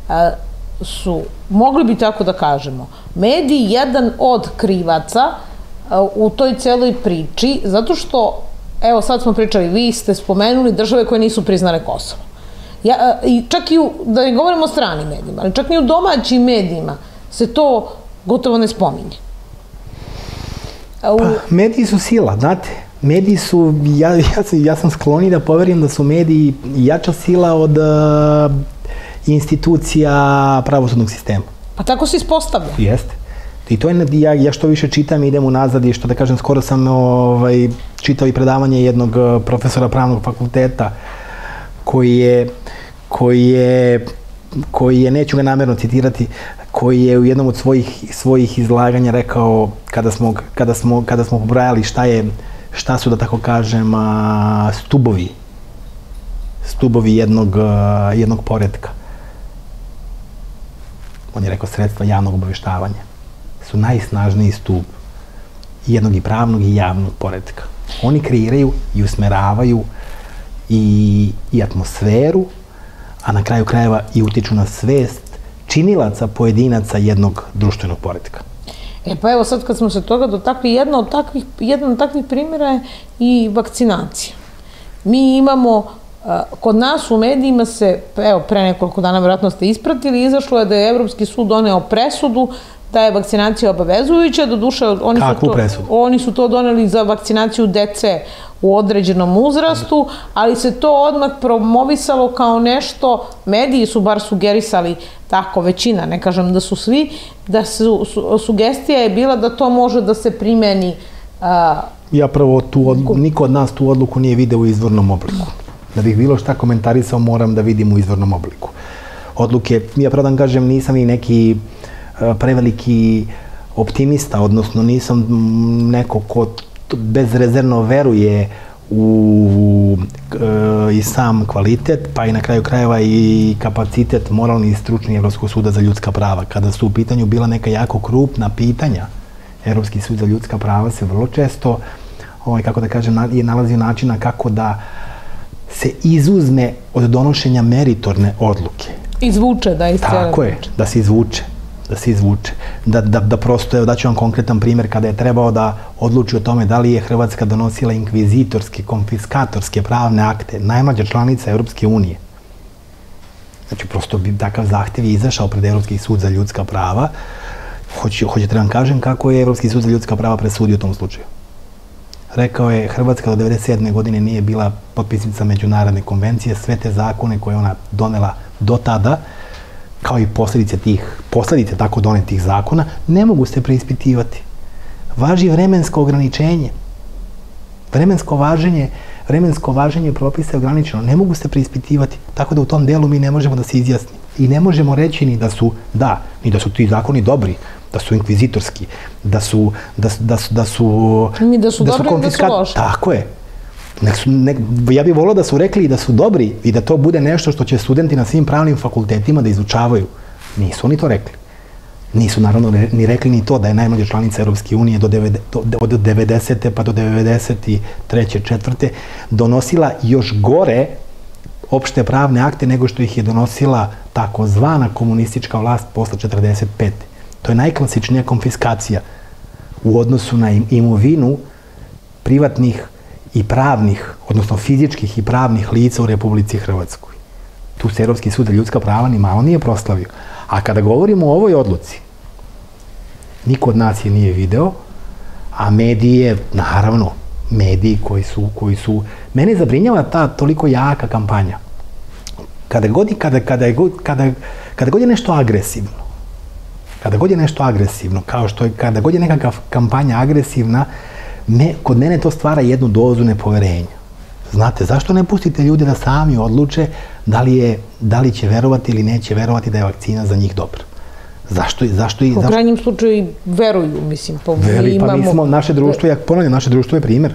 su, mogli bi tako da kažemo, mediji jedan od krivaca u toj celoj priči, zato što, evo sad smo pričali, vi ste spomenuli države koje nisu priznale Kosovo. Ja, i čak i u, da ne govorimo o stranim medijima, ali čak i u domaćim medijima se to gotovo ne spominje. Pa, mediji su sila, znate. Mediji su, ja, ja, ja sam skloni da poverujem da su mediji jača sila od uh, institucija pravosudnog sistema. Pa tako se ispostavlja. Jeste. I to je, ja, ja što više čitam, idem unazad i što da kažem, skoro sam ovaj, čitao i predavanje jednog profesora pravnog fakulteta koji je, koji je, koji je, neću ga namjerno citirati, koji je u jednom od svojih, svojih izlaganja rekao, kada smo, kada smo, kada smo pobrajali šta je, šta su, da tako kažem, stubovi, stubovi jednog, jednog poretka. On je rekao sredstva javnog obaveštavanja su najsnažniji stub jednog i pravnog i javnog poretka. Oni kreiraju i usmeravaju i, i atmosferu, a na kraju krajeva i utiču na svest činilaca, pojedinaca jednog društvenog poretka. E pa evo sad kad smo se toga dotakli, jedna od takvih, jedan od takvih primjera je i vakcinacija. Mi imamo, kod nas u medijima se, evo pre nekoliko dana vjerojatno ste ispratili, izašlo je da je Evropski sud doneo presudu da je vakcinacija obavezujuća, doduše oni su, to, oni su to doneli za vakcinaciju dece u određenom uzrastu, ali se to odmah promovisalo kao nešto, mediji su bar sugerisali tako, većina, ne kažem da su svi, da su, su, sugestija je bila da to može da se primeni. A, ja prvo, tu odluku, niko od nas tu odluku nije video u izvornom obliku. Da bih bilo šta komentarisao, moram da vidim u izvornom obliku. Odluke, ja pravo da kažem, nisam i neki preveliki optimista, odnosno nisam neko ko bezrezervno veruje u e, i sam kvalitet, pa i na kraju krajeva i kapacitet moralni i stručni Evropskog suda za ljudska prava. Kada su u pitanju bila neka jako krupna pitanja, Evropski sud za ljudska prava se vrlo često, ovaj, kako da kažem, je nalazio načina kako da se izuzme od donošenja meritorne odluke. Izvuče, da iz cijele. Tako je, da se izvuče. da se izvuče. Da, da, da prosto, evo daću vam konkretan primjer, kada je trebao da odluči o tome da li je Hrvatska donosila inkvizitorske, konfiskatorske pravne akte, najmlađa članica Evropske unije. Znači, prosto bi takav zahtev je izašao pred Evropski sud za ljudska prava. Hoće, hoćete vam kažem kako je Evropski sud za ljudska prava presudio u tom slučaju. Rekao je, Hrvatska do devedeset sedme godine nije bila potpisnica međunarodne konvencije, sve te zakone koje ona donela do tada, kao i posljedice tih, posljedice tako donetih zakona, ne mogu se preispitivati. Važi vremensko ograničenje. Vremensko važenje, vremensko važenje propisa je ograničeno. Ne mogu se preispitivati. Tako da u tom delu mi ne možemo da se izjasnimo. I ne možemo reći ni da su, da, ni da su ti zakoni dobri, da su inkvizitorski, da su, da, da su, da su, ni da su dobri, ni da su loši. Tako je. Nek su, nek, ja bih volio da su rekli da su dobri i da to bude nešto što će studenti na svim pravnim fakultetima da izučavaju. Nisu oni to rekli. Nisu naravno ni rekli ni to da je najmlađa članica Evropske unije do od devedesete pa do devedeset treće četvrte donosila još gore opšte pravne akte nego što ih je donosila takozvana komunistička vlast posle četrdeset pete. To je najklasičnija konfiskacija u odnosu na imovinu privatnih i pravnih, odnosno fizičkih i pravnih lica u Republici Hrvatskoj. Tu se Evropski sud za ljudska prava ni malo nije proslavio. A kada govorimo o ovoj odluci, niko od nas je nije video, a medije, naravno, mediji koji su, koji su... Mene zabrinjava ta toliko jaka kampanja. Kada god, kada, kada, je, kada, kada god je nešto agresivno, kada god je nešto agresivno, kao što je, kada god je neka kampanja agresivna, me, kod mene to stvara jednu dozu nepoverenja. Znate, zašto ne pustite ljude da sami odluče da li, je, da li će verovati ili neće verovati da je vakcina za njih dobra? Zašto? zašto U krajnjem slučaju veruju, mislim. Po Veri, pa mi smo, naše društvo, ja ponavljam, naše društvo je primjer.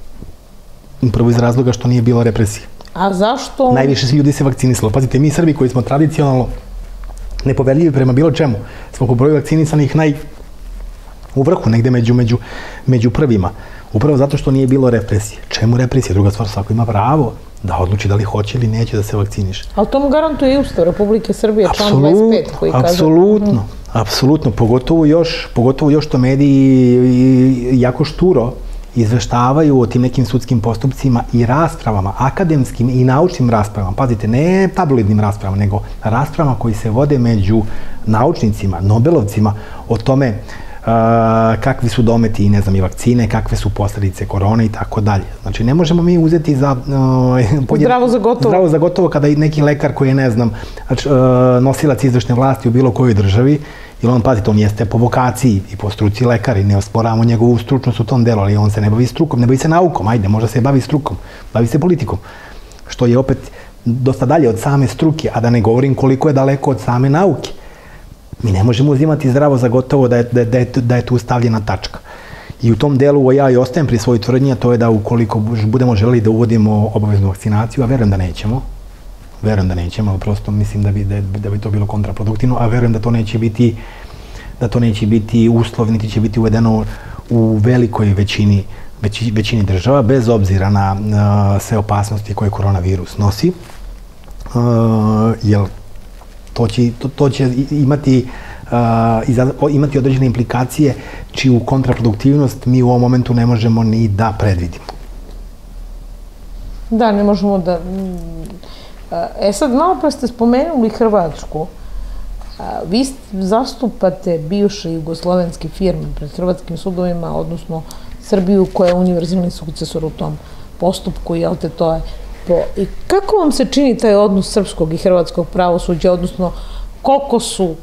Prvo iz razloga što nije bilo represije. A zašto? Najviše se ljudi se vakcinisalo. Pazite, mi Srbi koji smo tradicionalno nepoverljivi prema bilo čemu, smo po broju vakcinisanih naj... u vrhu, negde među, među, među prvima. Upravo zato što nije bilo represije. Čemu represije? Druga stvar, svako ima pravo da odluči da li hoće ili neće da se vakciniše. Ali tomu garantuje i Ustav Republike Srbije, član dvadeset pet koji kaže... Apsolutno, apsolutno. Pogotovo još, pogotovo još to mediji jako šturo izveštavaju o tim nekim sudskim postupcima i raspravama, akademskim i naučnim raspravama. Pazite, ne tabloidnim raspravama, nego raspravama koji se vode među naučnicima, nobelovcima, o tome kakvi su dometi, ne znam, i vakcine, kakve su posljedice korone i tako dalje. Znači, ne možemo mi uzeti za... Zdravo za gotovo. Zdravo za gotovo kada i neki lekar koji je, ne znam, nosilac izvršne vlasti u bilo kojoj državi, jer on, pazite, on jeste po vokaciji i po struci lekar i ne osporavamo njegovu stručnost u tom delu, ali on se ne bavi strukom, ne bavi se naukom, ajde, možda se bavi strukom, bavi se politikom, što je opet dosta dalje od same struke, a da ne govorim koliko je daleko od same nauke. Mi ne možemo uzimati zdravo za gotovo da je, da je, da je tu stavljena tačka. I u tom delu ja i ostajem pri svojoj tvrdnji, a to je da ukoliko budemo želeli da uvodimo obaveznu vakcinaciju, a verujem da nećemo, verujem da nećemo, ali prosto mislim da bi, da, da bi to bilo kontraproduktivno, a verujem da to neće biti, da to neće biti uslov, niti će biti uvedeno u velikoj većini, veći, većini država, bez obzira na uh, sve opasnosti koje koronavirus nosi, uh, jer to će, to, to će imati, uh, iza, imati određene implikacije čiju kontraproduktivnost mi u ovom momentu ne možemo ni da predvidimo. Da, ne možemo da... E sad, malo pa ste spomenuli Hrvatsku. Vi zastupate bivše jugoslovenske firme pred hrvatskim sudovima, odnosno Srbiju koja je univerzalni sukcesor u tom postupku, jel te to je po... I kako vam se čini taj odnos srpskog i hrvatskog pravosuđa, odnosno koliko su,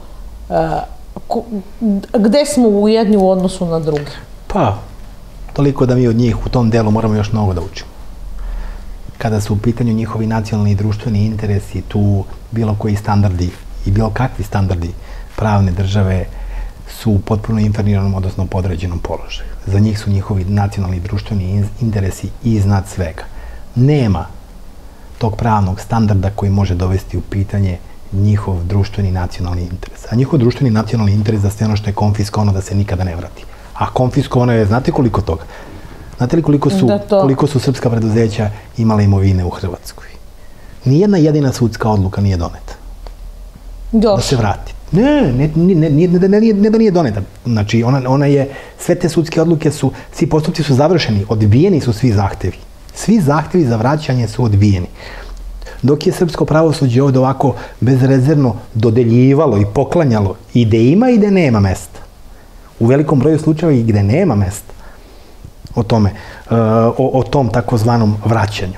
ko, gde smo u jedni u odnosu na druge? Pa, toliko da mi od njih u tom delu moramo još mnogo da učimo. Kada su u pitanju njihovi nacionalni i društveni interesi, tu bilo koji standardi i bilo kakvi standardi pravne države su u potpuno inferiornom, odnosno podređenom položaju. Za njih su njihovi nacionalni i društveni interesi iznad svega. Nema tog pravnog standarda koji može dovesti u pitanje njihov društveni nacionalni interes. A njihov društveni nacionalni interes da sve ono što je konfiskovano da se nikada ne vrati. A konfiskovano je, znate koliko toga? Znate li koliko su, to... koliko su srpska preduzeća imala imovine u Hrvatskoj? Nijedna jedina sudska odluka nije doneta. Još. Da se vrati. Ne, ne, ne, ne, ne, ne, ne da nije doneta. Znači, ona, ona je, sve te sudske odluke su, svi postupci su završeni, odbijeni su svi zahtevi. Svi zahtevi za vraćanje su odbijeni. Dok je srpsko pravosuđe ovdje ovako bezrezervno dodeljivalo i poklanjalo i gde ima i gde nema mesta. U velikom broju slučajeva i gde nema mesta. O tome, o, o tom takozvanom vraćanju.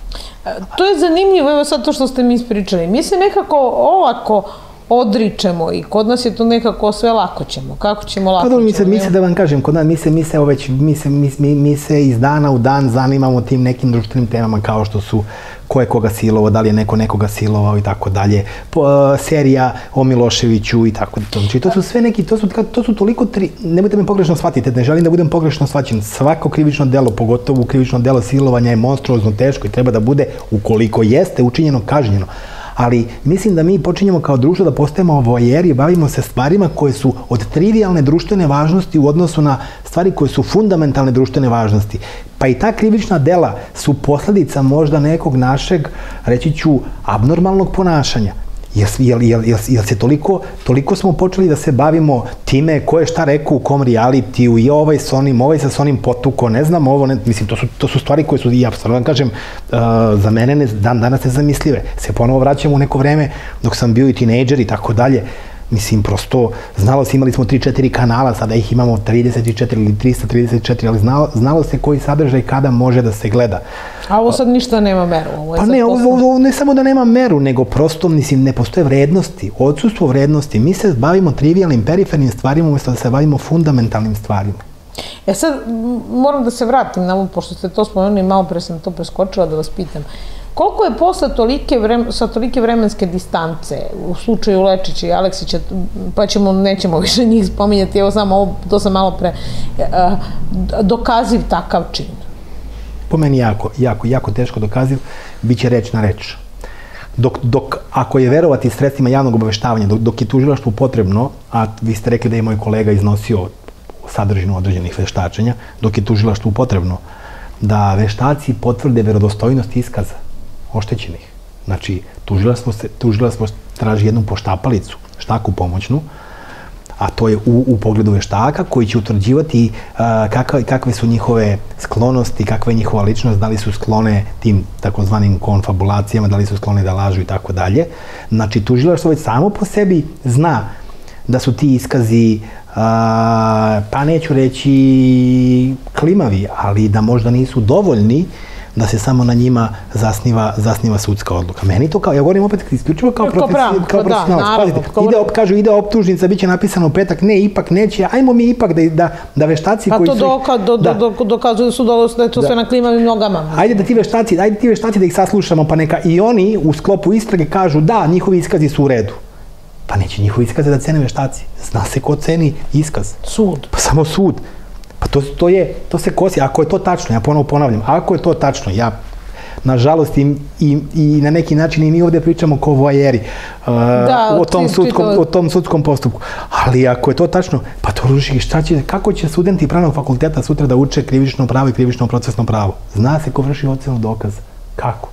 To je zanimljivo, evo sad to što ste mi ispričali. Mi se nekako olako odričemo i kod nas je to nekako sve lako ćemo. Kako ćemo lako ćemo? Mi se, mi se da vam kažem, kod nas mi se, mi se, već, mi se, mi, mi, mi se iz dana u dan zanimamo tim nekim društvenim temama kao što su ko je koga silovao, da li je neko nekoga silovao i tako dalje, serija o Miloševiću i tako dalje. Znači, to su sve neki, to su, to su toliko tri, nemojte me pogrešno shvatiti, ne želim da budem pogrešno shvaćen. Svako krivično delo, pogotovo krivično delo silovanja je monstruozno teško i treba da bude, ukoliko jeste učinjeno, kažnjeno. Ali mislim da mi počinjemo kao društvo da postajemo vojeri i bavimo se stvarima koje su od trivialne društvene važnosti u odnosu na stvari koje su fundamentalne društvene važnosti. Pa i ta krivična dela su posljedica možda nekog našeg, reći ću, abnormalnog ponašanja. Jel, jel, jel, jel se toliko, toliko smo počeli da se bavimo time ko je šta rekao u kom realitiju i ovaj s onim, ovaj sa s onim potuko, ne znam ovo, ne, mislim, to su, to su stvari koje su, ja stvarno kažem, uh, za mene ne, dan danas nezamislive. Se ponovo vraćamo u neko vreme dok sam bio i tinejdžer i tako dalje. Mislim, prosto, znalo se, imali smo tri četiri kanala, sada ih imamo trideset četiri ili trista trideset četiri, ali znalo, znalo se koji sadržaj kada može da se gleda. A ovo sad ništa nema meru? Ovo je pa ne, ovo, ovo ne samo da nema meru, nego prosto, mislim, ne postoje vrednosti, odsustvo vrednosti. Mi se bavimo trivialnim, perifernim stvarima, umjesto da se bavimo fundamentalnim stvarima. E sad, moram da se vratim na ovo, pošto ste to spomenuli, malo pre sam to preskočila da vas pitam. Koliko je posle tolike vrem, sa tolike vremenske distance, u slučaju Lečića i Aleksića, pa ćemo, nećemo više njih spominjati, evo samo ovo, to sam malo pre, dokaziv takav čin? Po meni jako, jako, jako teško dokaziv, bit će reč na reč. Dok, dok, ako je verovati sredstvima javnog obaveštavanja, dok, dok je tužilaštvu potrebno, a vi ste rekli da je moj kolega iznosio sadržinu određenih veštačenja, dok je tužilaštvu potrebno da veštaci potvrde verodostojnost iskaza oštećenih. Znači, tužilaštvo, se, tužilaštvo traži jednu poštapalicu, štaku pomoćnu, a to je u, u pogledu veštaka koji će utvrđivati uh, kakve, kakve su njihove sklonosti, kakva je njihova ličnost, da li su sklone tim takozvanim konfabulacijama, da li su sklone da lažu i tako dalje. Znači, tužilaštvo već samo po sebi zna da su ti iskazi, a, pa neću reći klimavi, ali da možda nisu dovoljni da se samo na njima zasniva, zasniva sudska odluka. Meni to kao, ja govorim opet isključivo kao, kao profesionalac. Pazite, ide, kažu ide optužnica, bit će napisano u petak, ne, ipak neće, ajmo mi ipak da, da, da veštaci pa koji su... Pa to doka, do, da. do, do, dokazuju da su da je to da. sve na klimavim nogama. Ajde da ti veštaci, ajde ti veštaci da ih saslušamo, pa neka i oni u sklopu istrage kažu da, njihovi iskazi su u redu. Pa neće njihovi iskaze da cene veštaci. Zna se ko ceni iskaz. Sud. Pa samo sud. Pa to, to, je, to se kosi, ako je to tačno, ja ponovo ponavljam, ako je to tačno, ja, nažalost, i, i, i na neki način i mi ovdje pričamo ko voajeri uh, da, o, tom sudskom, o tom sudskom postupku, ali ako je to tačno, pa to ruši, šta će, kako će studenti pravnog fakulteta sutra da uče krivično pravo i krivično procesno pravo? Zna se ko vrši ocenu dokaza. Kako?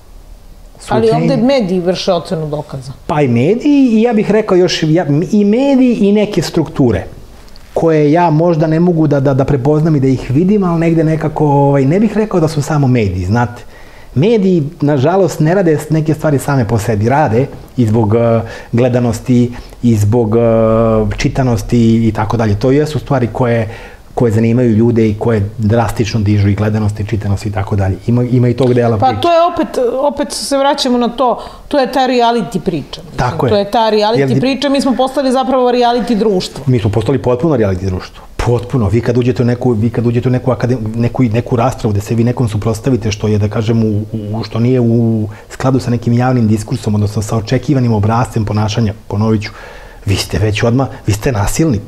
Ali ovdje mediji vrše ocenu dokaza. Pa i mediji, i ja bih rekao još, ja, i mediji i neke strukture koje ja možda ne mogu da, da, da prepoznam i da ih vidim, ali negde nekako, ovaj, ne bih rekao da su samo mediji, znate. Mediji, nažalost, ne rade neke stvari same po sebi, rade i zbog uh, gledanosti, i zbog uh, čitanosti i tako dalje. To jesu stvari koje, koje zanimaju ljude i koje drastično dižu i gledanosti, i čitanosti i tako dalje. Ima, ima i tog dela pa priča. To je opet, opet se vraćamo na to, to je ta reality priča. Mislim. Tako je. To je ta reality Jel... priča, mi smo postali zapravo reality društvo. Mi smo postali potpuno reality društvo. Potpuno. Vi kad uđete u neku, vi kad uđete u neku, akadem, neku, neku raspravu gde se vi nekom suprotstavite što je, da kažem, u, u, što nije u skladu sa nekim javnim diskursom, odnosno sa očekivanim obrascem ponašanja, ponovit ću, vi ste već odmah, vi ste nasilnik.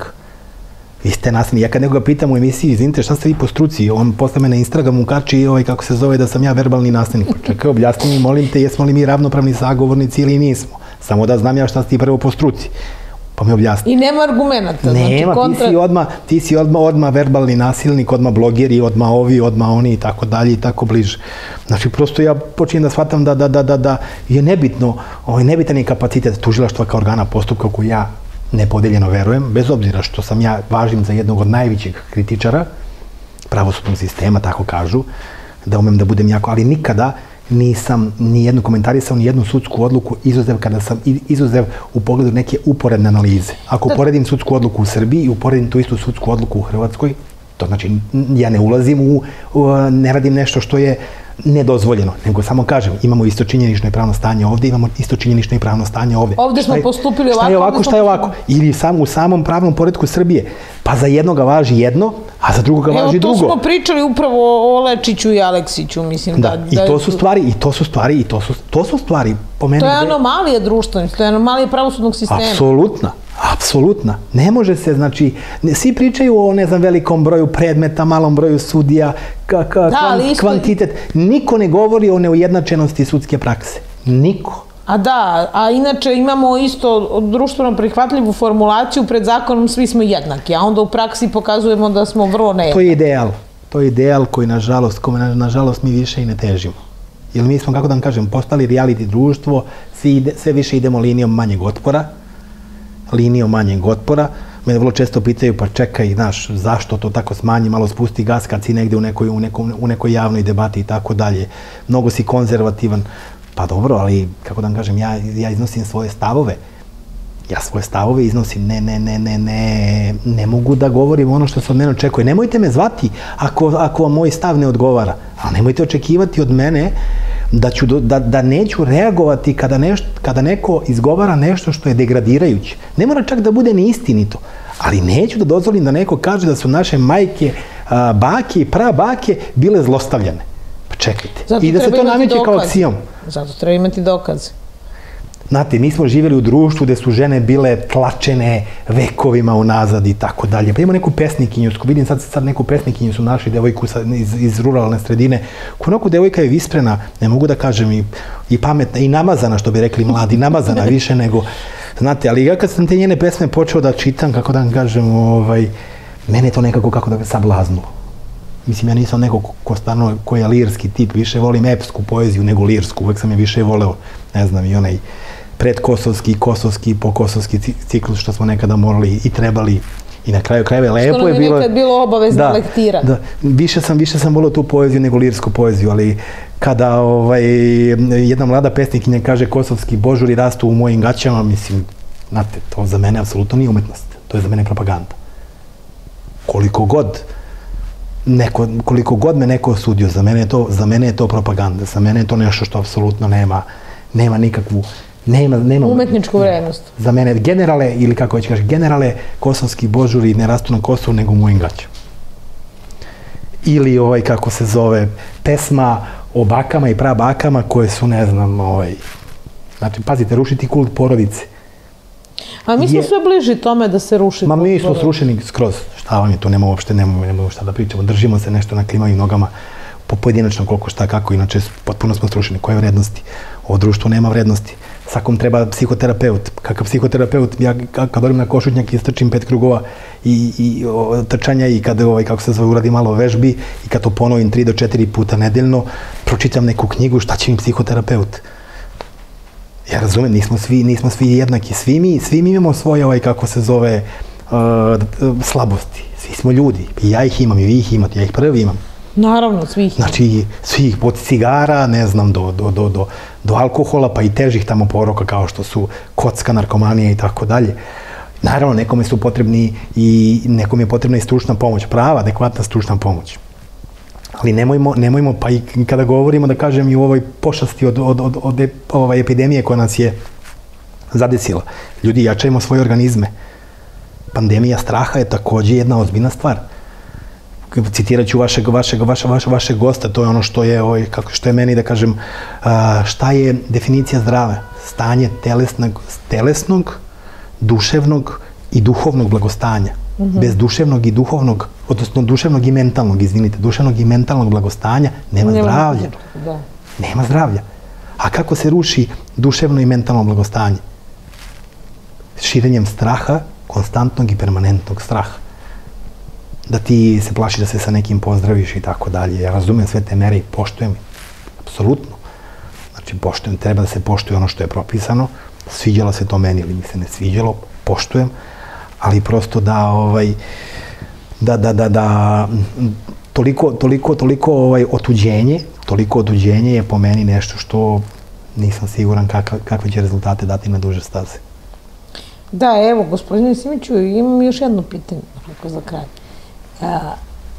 Vi ste nasilnik. Ja kad nekoga pitam u emisiji, izvinite, šta ste vi po struci? On posle me na Instagramu kači ovaj, kako se zove, da sam ja verbalni nasilnik. Čekaj, objasni mi, molim te, jesmo li mi ravnopravni sagovornici ili nismo? Samo da znam ja šta ste ti prvo po struci. Pa mi objasni. I nema argumenta. Nema, znači, kontra... ti si odmah, ti si odmah, odmah verbalni nasilnik, odmah blogeri, odmah ovi, odmah oni i tako dalje i tako bliže. Znači, prosto ja počinjem da shvatam da, da, da, da, da je nebitno, ovaj nebitan je kapacitet tužilaštva kao organa postupka koju ja nepodeljeno verujem, bez obzira što sam ja važim za jednog od najvećih kritičara pravosudnog sistema, tako kažu, da umem da budem jako, ali nikada nisam ni jednu komentarisao, ni jednu sudsku odluku izuzev kada sam izuzev u pogledu neke uporedne analize. Ako uporedim sudsku odluku u Srbiji i uporedim tu istu sudsku odluku u Hrvatskoj, to znači ja ne ulazim u, u ne radim nešto što je nedozvoljeno, nego samo kažem, imamo isto činjenično i pravno stanje ovdje, imamo isto činjenično i pravno stanje ovdje. Ovdje smo postupili ovako. Šta je ovako, šta je ovako? Ili sam, u samom pravnom poretku Srbije. Pa za jednoga važi jedno, a za drugoga važi drugo. Evo, to smo pričali upravo o Lečiću i Aleksiću, mislim. Da, i to su stvari, i to su stvari, i to su, to su stvari, po meni... To je anomalija društvena, to je anomalija pravosudnog sistema. Apsolutna. Apsolutna. Ne može se, znači, svi pričaju o, ne znam, velikom broju predmeta, malom broju sudija, ka, ka, da, kvan, isto... kvantitet. Niko ne govori o neujednačenosti sudske prakse. Niko. A da, a inače imamo isto društveno prihvatljivu formulaciju, pred zakonom svi smo jednaki, a onda u praksi pokazujemo da smo vrlo nejednaki. To je ideal. To je ideal koji, nažalost, kome, nažalost, mi više i ne težimo. Jer mi smo, kako da vam kažem, postali reality društvo, ide, sve više idemo linijom manjeg otpora, linijom manjeg otpora. Mene vrlo često pitaju, pa čekaj, znaš, zašto to tako smanji, malo spusti gas kad si negde u nekoj, u nekom, u nekoj javnoj debati i tako dalje. Mnogo si konzervativan. Pa dobro, ali, kako da vam kažem, ja, ja iznosim svoje stavove. Ja svoje stavove iznosim, ne, ne, ne, ne, ne, ne mogu da govorim ono što se od mene očekuje. Nemojte me zvati ako, ako vam moj stav ne odgovara, ali nemojte očekivati od mene da, ću, da, da neću reagovati kada, neš, kada neko izgovara nešto što je degradirajuće. Ne mora čak da bude ni istinito, ali neću da dozvolim da neko kaže da su naše majke, a, bake i prabake bile zlostavljane. Pa čekajte. Zato i da se to nameće kao aksijom. Zato treba imati dokaze. Znate, mi smo živjeli u društvu gde su žene bile tlačene vekovima unazad i tako dalje. Pa imamo neku pesnikinju, vidim sad, sad neku pesnikinju su našli, devojku sa, iz, iz ruralne sredine. Ko neku devojka je visprena, ne mogu da kažem, i, i pametna, i namazana, što bi rekli mladi, namazana više nego... Znate, ali ja kad sam te njene pesme počeo da čitam, kako da vam kažem, ovaj, mene je to nekako kako da ga sablaznulo. Mislim, ja nisam neko ko stvarno, ko je lirski tip, više volim epsku poeziju nego lirsku, uvek sam je više voleo, ne znam, i onaj predkosovski, kosovski, pokosovski ciklus što smo nekada morali i trebali i na kraju krajeva lepo je bilo... Što nam je nekad bilo obavezna da, lektira. Da, više sam, više sam volio tu poeziju nego lirsku poeziju, ali kada ovaj, jedna mlada pesnikinja kaže kosovski božuri rastu u mojim gaćama, mislim, Znate, to za mene apsolutno nije umetnost. To je za mene propaganda. Koliko god neko, koliko god me neko osudio, za mene je to, za mene je to propaganda. Za mene je to nešto što apsolutno nema, nema nikakvu, nema, nema umetničku vrednost. Za mene generale, ili kako već kaže, generale kosovski božuri ne rastu na Kosovu nego u mojim gaćama. Ili ovaj, kako se zove, pesma o bakama i prabakama koje su, ne znam, ovaj, znači, pazite, rušiti kult porodice. A mi smo sve bliži tome da se ruši kult porodice. Ma mi smo srušeni skroz, šta vam je to, nema uopšte, nemamo šta da pričamo, držimo se nešto na klimavim nogama, po pojedinačno koliko šta kako, inače potpuno smo srušeni, koje vrednosti? Ovo društvo nema vrednosti. Svakom treba psihoterapeut. Kakav psihoterapeut, ja kad odem na Košutnjak i strčim pet krugova i, i o, trčanja i kad, ovaj, kako se zove, uradi malo vežbi i kad to ponovim tri do četiri puta nedeljno, pročitam neku knjigu, šta će mi psihoterapeut? Ja razumem, nismo svi, nismo svi jednaki. Svi mi, svi mi imamo svoje, ovaj, kako se zove, uh, slabosti. Svi smo ljudi. I ja ih imam, i vi ih imate, ja ih prvi imam. Naravno, svih. Znači, svih, od cigara, ne znam, do, do, do, do, do alkohola, pa i težih tamo poroka kao što su kocka, narkomanija i tako dalje. Naravno, nekome su potrebni i nekome je potrebna i stručna pomoć, prava, adekvatna stručna pomoć. Ali nemojmo, nemojmo, pa i kada govorimo, da kažem, i u ovoj pošasti od, od, od, od ovaj epidemije koja nas je zadesila. Ljudi, jačajmo svoje organizme. Pandemija straha je takođe jedna ozbiljna stvar. Citirat ću vašeg, vašeg, vašeg, vašeg, vašeg gosta, to je ono što je, ovaj, kako, što je meni, da kažem, a, šta je definicija zdrave? Stanje telesnog, telesnog, duševnog i duhovnog blagostanja. Mm-hmm. Bez duševnog i duhovnog, odnosno duševnog i mentalnog, izvinite, duševnog i mentalnog blagostanja nema, nema zdravlja. Da. Nema zdravlja. A kako se ruši duševno i mentalno blagostanje? Širenjem straha, konstantnog i permanentnog straha. Da ti se plaši da se sa nekim pozdraviš i tako dalje. Ja razumem sve te mere i poštujem. Apsolutno. Znači, poštujem, treba da se poštuje ono što je propisano. Sviđalo se to meni ili mi se ne sviđalo, poštujem. Ali prosto da, ovaj, da, da, da, da, toliko, toliko, toliko ovaj, otuđenje, toliko otuđenje je po meni nešto što nisam siguran kakve, kakve će rezultate dati na duže staze. Da, evo, gospodine Simiću, imam još jedno pitanje za kraj. A,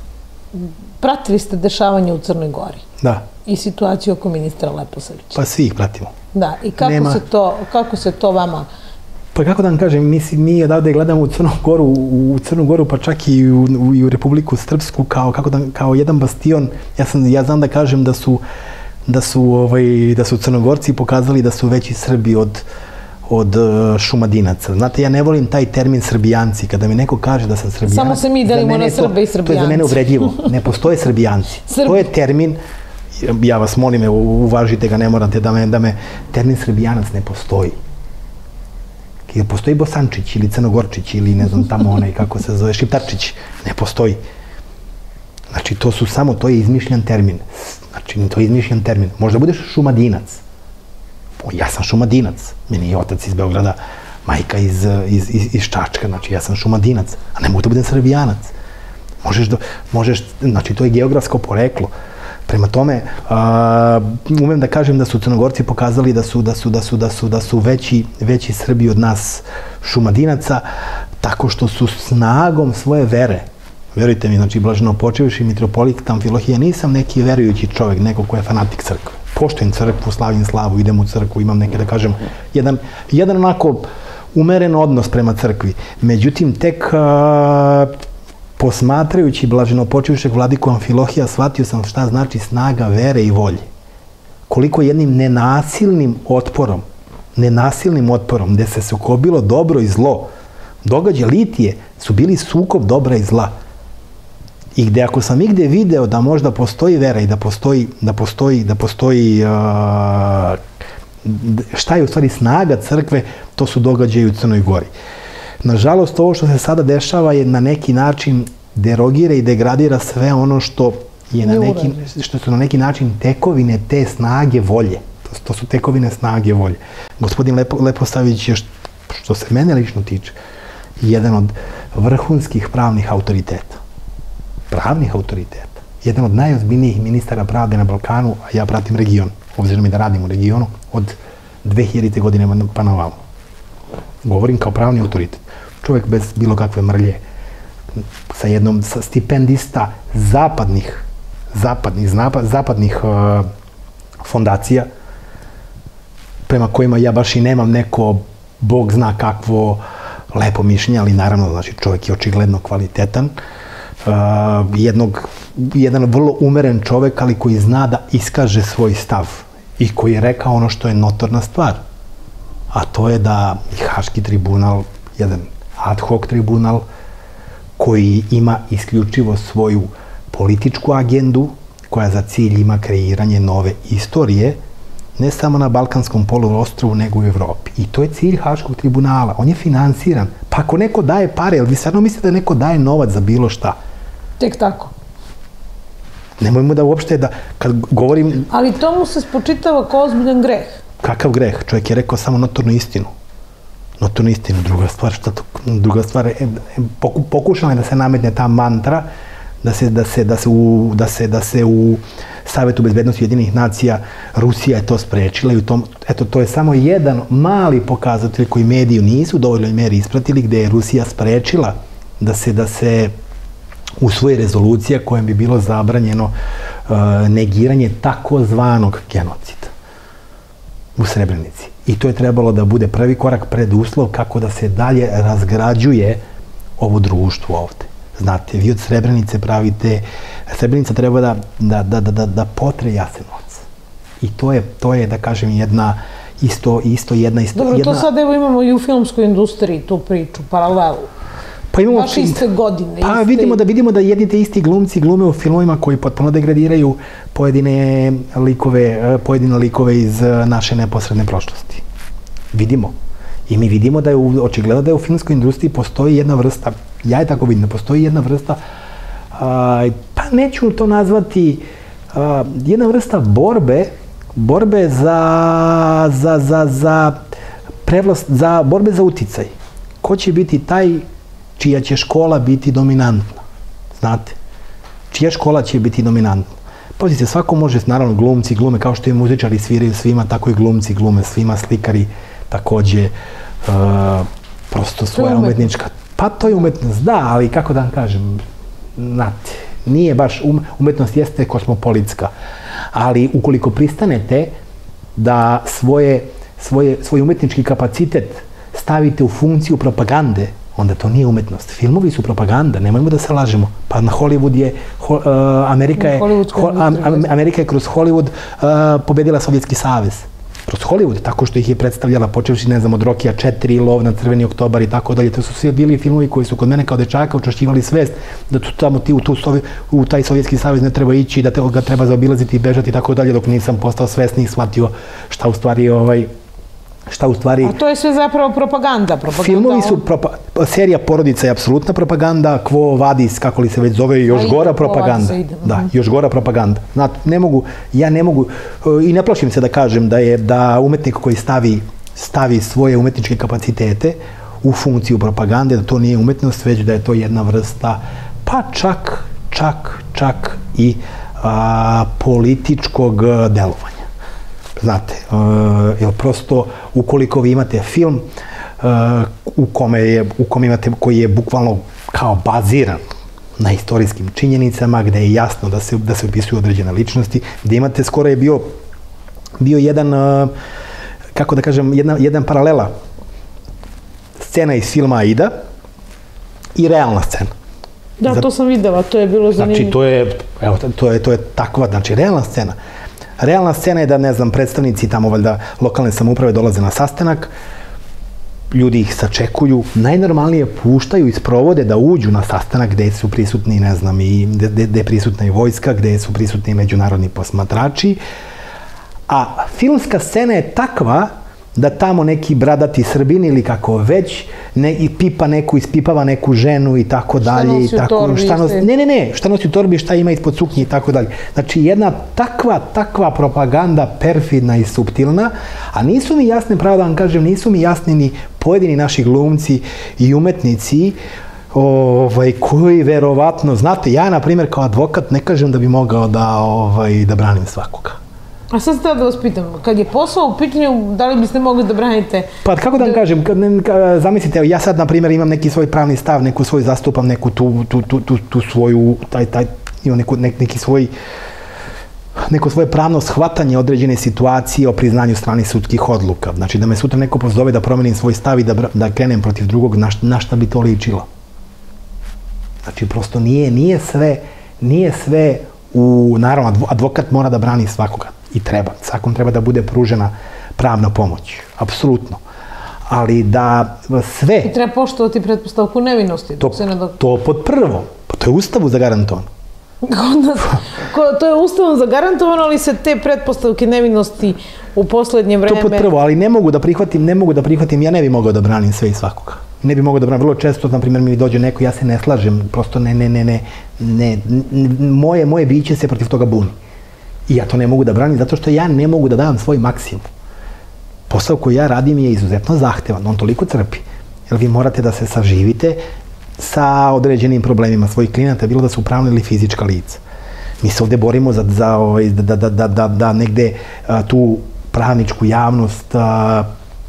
pratili ste dešavanje u Crnoj Gori? Da. I situaciju oko ministra Leposavića? Pa svi ih pratimo. Da, i kako, Nema... se, to, kako se to vama... Pa kako da vam kažem, mi, mi odavde gledamo u Crnu Goru, u Crnu Goru pa čak i u, u, i u Republiku Srpsku kao, kako da, kao jedan bastion. Ja, sam, ja znam da kažem da su, da su, ovaj, da su Crnogorci pokazali da su veći Srbi od, od Šumadinaca. Znate, ja ne volim taj termin Srbijanci. Kada mi neko kaže da sam Srbijanac... Samo se mi delimo na Srbe i Srbijanci. To je za mene uvredljivo. Ne postoje Srbijanci. Srbi. To je termin, ja vas molim, evo, uvažite ga, ne morate da me, da me, termin Srbijanac ne postoji. Jer postoji Bosančić ili Crnogorčić ili ne znam tamo onaj kako se zove Šiptarčić. Ne postoji. Znači to su samo, to je izmišljen termin. Znači to je izmišljen termin. Možda budeš Šumadinac. O, ja sam Šumadinac. Meni je otac iz Beograda, majka iz, iz, iz, iz Čačka. Znači ja sam Šumadinac. A ne mogu da budem Srbijanac. Možeš, do, možeš, znači to je geografsko poreklo. Prema tome, a, umem da kažem da su Crnogorci pokazali da su, da su, da su, da su, da su veći, veći Srbi od nas Šumadinaca, tako što su snagom svoje vere, verujte mi, znači blaženo počevši mitropolit Amfilohije, nisam neki verujući čovjek, neko ko je fanatik crkve. Poštujem crkvu, slavim slavu, idem u crkvu, imam neke, da kažem, jedan, jedan onako umeren odnos prema crkvi. Međutim, tek a, posmatrajući blaženopočivšeg vladiku Amfilohija, shvatio sam šta znači snaga vere i volje. Koliko jednim nenasilnim otporom, nenasilnim otporom, gde se sukobilo dobro i zlo, događaj Litije su bili sukob dobra i zla. I gde ako sam igde video da možda postoji vera i da postoji, da postoji, da postoji uh, šta je u stvari snaga crkve, to su događaji u Crnoj Gori. Nažalost, ovo što se sada dešava je na neki način derogira i degradira sve ono što je na neki, što su na neki način tekovine te snage volje. To, to su tekovine snage volje. Gospodin Lepo, Leposavić je, što se mene lično tiče, jedan od vrhunskih pravnih autoriteta. Pravnih autoriteta. Jedan od najozbiljnijih ministara pravde na Balkanu, a ja pratim region, obzirom i da radim u regionu, od dve hiljadite godine pa na ovamo. Govorim kao pravni autoritet. Čovjek bez bilo kakve mrlje, sa jednom sa stipendista zapadnih, zapadnih, zapadnih uh, fondacija, prema kojima ja baš i nemam neko, Bog zna kakvo lepo mišljenje, ali naravno, znači, čovjek je očigledno kvalitetan. Uh, jednog, jedan vrlo umeren čovjek, ali koji zna da iskaže svoj stav i koji je rekao ono što je notorna stvar. A to je da Haški tribunal, jedan ad hoc tribunal, koji ima isključivo svoju političku agendu, koja za cilj ima kreiranje nove istorije, ne samo na Balkanskom poluostrvu, nego u Evropi. I to je cilj Haškog tribunala. On je finansiran. Pa ako neko daje pare, jel vi stvarno mislite da neko daje novac za bilo šta? Tek tako. Nemojmo da uopšte da, kad govorim... Ali to mu se spočitava kao ozbiljan greh. Kakav greh? Čovjek je rekao samo notornu istinu. Notornu istinu. Druga stvar, šta to, druga stvar, e, poku, pokušala je da se nametne ta mantra, da se, da se, da se, u, da se, da se u Savetu bezbednosti Ujedinjenih nacija Rusija je to sprečila i u tom, eto, to je samo jedan mali pokazatelj koji mediji nisu u dovoljnoj meri ispratili, gde je Rusija sprečila da se, da se usvoji rezolucija kojom bi bilo zabranjeno uh, negiranje takozvanog genocida u Srebrenici. I to je trebalo da bude prvi korak, preduslov kako da se dalje razgrađuje ovo društvo ovde. Znate, vi od Srebrenice pravite, Srebrenica treba da, da, da, da, da potre Jasenovac. I to je, to je, da kažem, jedna, isto, isto jedna... Isto, Dobro, jedna... to sad evo imamo i u filmskoj industriji, tu priču, paralelu. Pa imamo... Baš iste godine. Pa iste... vidimo da vidimo da jedni te isti glumci glume u filmovima koji potpuno degradiraju pojedine likove, pojedine likove iz naše neposredne prošlosti. Vidimo. I mi vidimo da je u, očigledno da je u filmskoj industriji postoji jedna vrsta, ja je tako vidim, da postoji jedna vrsta, a, pa neću to nazvati, a, jedna vrsta borbe, borbe za, za, za, za prevlast, za borbe za uticaj. Ko će biti taj čija će škola biti dominantna? Znate? Čija škola će biti dominantna? Pazite, svako može, naravno, glumci glume, kao što i muzičari sviraju svima, tako i glumci glume svima, slikari takođe, uh, prosto svoja umetnička. Pa to je umetnost, da, ali kako da vam kažem, znate, nije baš, um, umetnost jeste kosmopolitska, ali ukoliko pristanete da svoje, svoje, svoj umetnički kapacitet stavite u funkciju propagande, onda to nije umetnost. Filmovi su propaganda, nemojmo da se lažemo. Pa na Hollywood je, ho, uh, Amerika, je ho, am, Amerika je kroz Hollywood uh, pobedila Sovjetski savez. Kroz Hollywood, tako što ih je predstavljala, počevši, ne znam, od Rokija četiri, Lov na Crveni oktobar i tako dalje. To su svi bili filmovi koji su kod mene kao dečaka učvršćivali svest da tu, tamo ti u, tu, u taj Sovjetski savez ne treba ići, da te, ga treba zaobilaziti i bežati i tako dalje, dok nisam postao svesni i shvatio šta u stvari ovaj, šta u stvari... A to je sve zapravo propaganda. propaganda Filmovi su, propa, serija Porodica je apsolutna propaganda, Quo Vadis, kako li se već zove, još A gora propaganda. Da, još gora propaganda. Znate, ne mogu, ja ne mogu, i ne plašim se da kažem da je da umetnik koji stavi, stavi svoje umetničke kapacitete u funkciju propagande, da to nije umetnost, već da je to jedna vrsta, pa čak, čak, čak i a, političkog delovanja. Znate, uh, jer prosto ukoliko vi imate film uh, u kome je, u kome imate, koji je bukvalno kao baziran na istorijskim činjenicama, gde je jasno da se, da se opisuju određene ličnosti, gde imate, skoro je bio, bio jedan, uh, kako da kažem, jedna, jedan paralela scena iz filma Aida i realna scena. Da, Za, to sam videla, to je bilo zanimljivo. Znači, to je, evo, to je, to je takva, znači, realna scena. Realna scena je da, ne znam, predstavnici tamo, valjda, lokalne samouprave dolaze na sastanak, ljudi ih sačekuju, najnormalnije puštaju i sprovode da uđu na sastanak gde su prisutni, ne znam, i gde, gde je prisutna i vojska, gde su prisutni međunarodni posmatrači, a filmska scena je takva da tamo neki bradati Srbin ili kako već ne, i pipa neku, ispipava neku ženu i tako dalje. Šta nosi u torbi? Šta nosi, ne, ne, ne, šta nosi u torbi, šta ima ispod suknje i tako dalje. Znači jedna takva, takva propaganda perfidna i suptilna, a nisu mi jasne, pravo da vam kažem, nisu mi jasni ni pojedini naši glumci i umetnici ovaj, koji verovatno, znate, ja, na primjer, kao advokat ne kažem da bi mogao da, ovaj, da branim svakoga. A sad ste da vas pitam, kad je posao u pitanju, da li biste mogli da branite? Pa kako da vam kažem, zamislite, ja sad, na primjer, imam neki svoj pravni stav, neku svoj zastupam, neku tu, tu, tu, tu, tu svoju, taj, taj, imam neku, neki svoj, neko svoje pravno shvatanje određene situacije o priznanju strani sudskih odluka. Znači, da me sutra neko pozove da promenim svoj stav i da, da krenem protiv drugog, na, na šta bi to ličilo? Znači, prosto nije, nije sve, nije sve u, naravno, advokat mora da brani svakoga. I treba. Svakom treba da bude pružena pravna pomoć. Apsolutno. Ali da sve... I treba poštovati pretpostavku nevinosti. To, to pod prvo. Pa to je Ustavu zagarantovano. To je Ustavom zagarantovano, ali se te pretpostavke nevinosti u poslednje vreme... To pod prvo, ali ne mogu da prihvatim, ne mogu da prihvatim, ja ne bi mogao da branim sve i svakoga. Ne bi mogao da branim. Vrlo često, na primjer, mi dođe neko, ja se ne slažem, prosto ne, ne, ne, ne, ne, moje, moje biće se protiv toga buni. I ja to ne mogu da branim, zato što ja ne mogu da dam svoj maksimum. Posao koji ja radim je izuzetno zahtevan, on toliko crpi. Jer vi morate da se saživite sa određenim problemima svojih klijenata, bilo da su pravna ili fizička lica. Mi se ovde borimo za, za, da, da, da, da, da negde a, tu pravničku javnost a,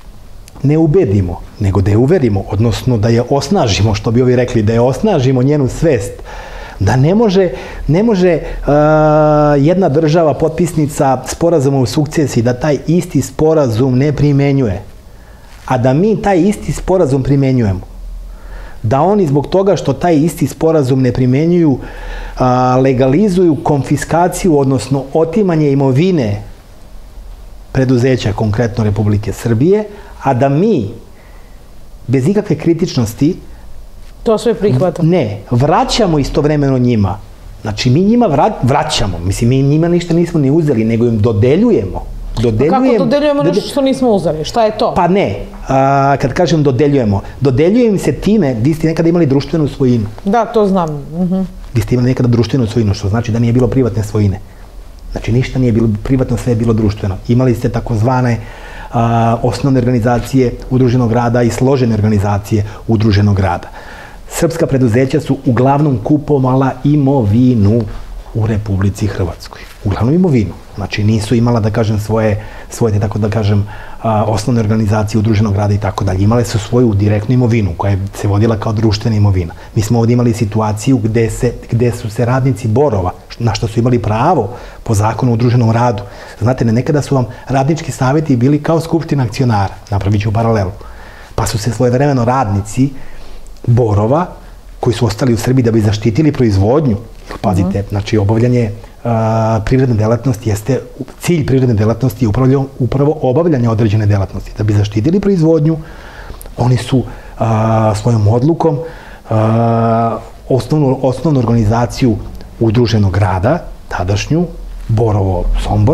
ne ubedimo, nego da je uverimo, odnosno da je osnažimo, što bi ovi rekli, da je osnažimo njenu svest, da ne može, ne može uh, jedna država potpisnica sporazuma u sukcesiji da taj isti sporazum ne primenjuje, a da mi taj isti sporazum primenjujemo. Da oni zbog toga što taj isti sporazum ne primenjuju, uh, legalizuju konfiskaciju, odnosno otimanje imovine preduzeća, konkretno Republike Srbije, a da mi, bez ikakve kritičnosti, to sve prihvata. Ne, vraćamo istovremeno njima. Znači, mi njima vra, vraćamo. Mislim, mi njima ništa nismo ni uzeli, nego im dodeljujemo. Dodeljujem, kako dodeljujemo nešto što nismo uzeli? Šta je to? Pa ne. A, kad kažem dodeljujemo, dodeljujem se time, vi ste nekada imali društvenu svojinu. Da, to znam. Uh-huh. Vi ste imali nekada društvenu svojinu, što znači da nije bilo privatne svojine. Znači, ništa nije bilo privatno, sve je bilo društveno. Imali ste takozvane a, osnovne organizacije udruženog rada i složene organizacije udruženog rada. Srpska preduzeća su uglavnom kupovala imovinu u Republici Hrvatskoj. Uglavnom imovinu. Znači nisu imala, da kažem, svoje, svoje tako da kažem, osnovne organizacije udruženog rada i tako dalje. Imale su svoju direktnu imovinu koja se vodila kao društvena imovina. Mi smo ovdje imali situaciju gde, se, gde su se radnici Borova, na što su imali pravo po zakonu o udruženom radu. Znate, nekada su vam radnički savjeti bili kao skupština akcionara, napravit ću paralelu. Pa su se svojevremeno radnici Borova, koji su ostali u Srbiji da bi zaštitili proizvodnju, pazite, znači obavljanje a, privredne delatnosti jeste, cilj privredne delatnosti je upravo, upravo obavljanje određene delatnosti. Da bi zaštitili proizvodnju, oni su a, svojom odlukom a, osnovnu, osnovnu organizaciju udruženog rada, tadašnju, Borovo Sombor,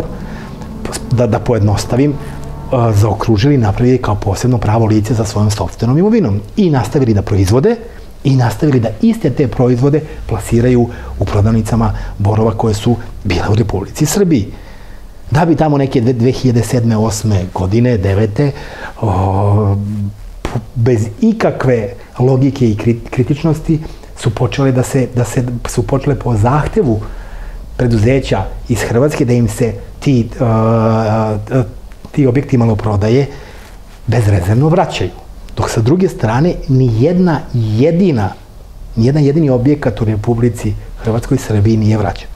da, da pojednostavim, a, zaokružili, napravili kao posebno pravo lice za svojom sopstvenom imovinom i nastavili da proizvode i nastavili da iste te proizvode plasiraju u prodavnicama Borova koje su bile u Republici Srbiji. Da bi tamo neke dve hiljade sedme osme godine, devete, o, bez ikakve logike i kritičnosti su počele da se, da se su počele po zahtevu preduzeća iz Hrvatske da im se ti, uh, ti objekti maloprodaje bezrezervno vraćaju. Dok sa druge strane, ni jedna jedina, ni jedan jedini objekat u Republici Hrvatskoj i Srbiji nije vraćan.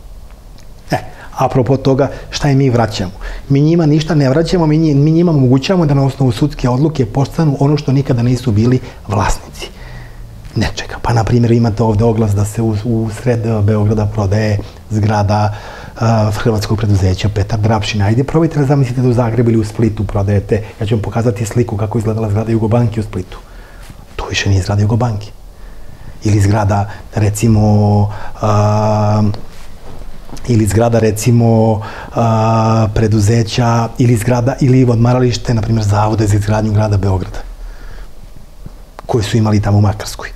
E, apropo toga, šta je mi vraćamo? Mi njima ništa ne vraćamo, mi njima omogućavamo da na osnovu sudske odluke postanu ono što nikada nisu bili vlasnici nečega. Pa, na primjer, imate ovde oglas da se u, u sred Beograda prodaje zgrada uh, hrvatskog preduzeća Petar Drapšin. Ajde, probajte da zamislite da u Zagrebu ili u Splitu prodajete. Ja ću vam pokazati sliku kako izgledala zgrada Jugobanke u Splitu. To više nije zgrada Jugobanke. Ili zgrada, recimo, uh, ili zgrada, recimo, uh, preduzeća, ili zgrada, ili odmaralište, na primjer, Zavoda za izgradnju grada Beograda, koji su imali tamo u Makarskoj.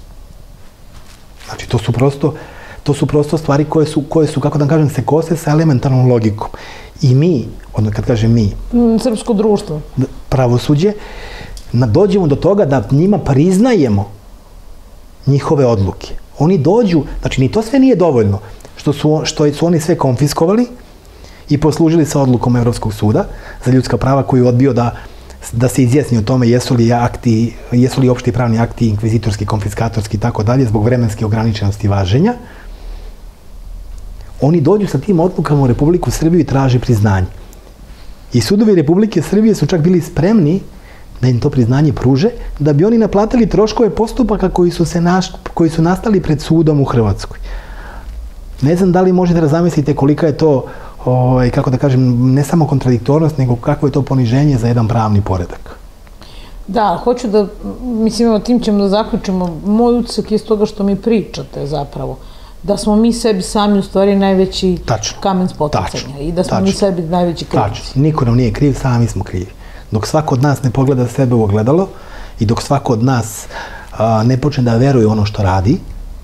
Znači, to su prosto, to su prosto stvari koje su, koje su, kako da kažem, se kose sa elementarnom logikom. I mi, odnosno kad kažem mi, srpsko društvo, pravosuđe, dođemo do toga da njima priznajemo njihove odluke. Oni dođu, znači ni to sve nije dovoljno, što su, što su oni sve konfiskovali i poslužili se odlukom Evropskog suda za ljudska prava koji je odbio da da se izjasni o tome jesu li akti, jesu li opšti pravni akti inkvizitorski, konfiskatorski i tako dalje zbog vremenske ograničenosti važenja. Oni dođu sa tim odlukama u Republiku Srbiju i traže priznanje. I sudovi Republike Srbije su čak bili spremni da im to priznanje pruže, da bi oni naplatili troškove postupaka koji su, se naš, koji su nastali pred sudom u Hrvatskoj. Ne znam da li možete da zamislite kolika je to, ovaj, kako da kažem, ne samo kontradiktornost, nego kako je to poniženje za jedan pravni poredak. Da, hoću da, mislim, evo, tim ćemo da zaključimo. Moj utisak je iz toga što mi pričate zapravo. Da smo mi sebi sami u stvari najveći Tačno. kamen spoticanja i da smo Tačno. mi sebi najveći krivci. Tačno. Niko nam nije kriv, sami smo krivi. Dok svako od nas ne pogleda sebe u ogledalo i dok svako od nas a, ne počne da veruje ono što radi,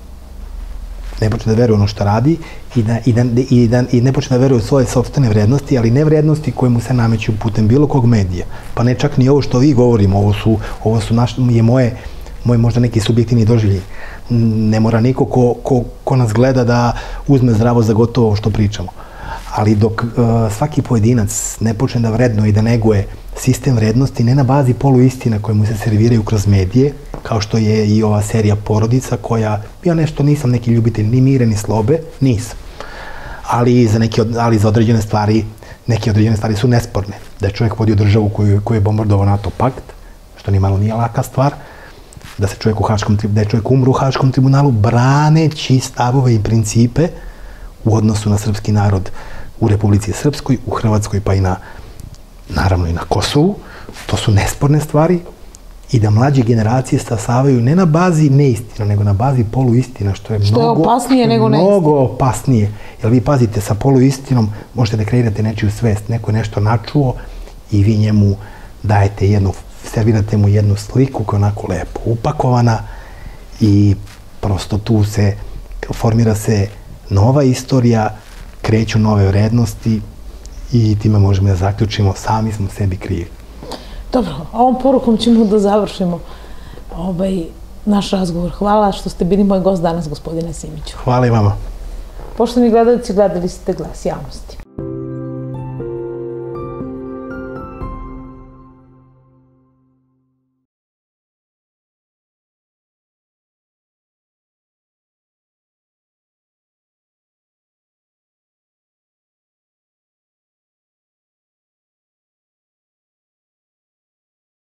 ne počne da veruje ono što radi i, da, i, da, i, da, i ne počne da veruje u svoje sopstvene vrednosti, ali ne vrednosti koje mu se nameću putem bilo kog medija. Pa ne čak ni ovo što vi govorimo, ovo su, ovo su naš, je moje, moje možda neki subjektivni doživljaj. Ne mora niko ko, ko, ko nas gleda da uzme zdravo za gotovo što pričamo. Ali dok uh, svaki pojedinac ne počne da vrednuje i da neguje sistem vrednosti, ne na bazi poluistina koje mu se serviraju kroz medije, kao što je i ova serija Porodica, koja, ja nešto nisam neki ljubitelj ni mire ni slobe, nisam. Ali za, neke, ali za određene stvari, neke određene stvari su nesporne. Da je čovjek vodio državu koju, koju je bombardovao NATO pakt, što ni malo nije laka stvar, da se čovjek u Haškom, da je čovjek umro u Haškom tribunalu braneći stavove i principe u odnosu na srpski narod u Republici Srpskoj, u Hrvatskoj pa i na, naravno i na Kosovu. To su nesporne stvari i da mlađe generacije stasavaju ne na bazi neistina, nego na bazi poluistina, što je što mnogo, je opasnije nego neistina. Mnogo opasnije. Jer vi pazite, sa poluistinom možete da kreirate nečiju svest, neko je nešto načuo i vi njemu dajete jednu, servirate mu jednu sliku koja je onako lepo upakovana i prosto tu se formira se nova istorija, kreću nove vrednosti i time možemo da zaključimo, sami smo sebi krivi. Dobro, ovom porukom ćemo da završimo ovaj, naš razgovor. Hvala što ste bili moj gost danas, gospodine Simiću. Hvala i vama. Poštovani gledalci, gledali ste Glas javnosti.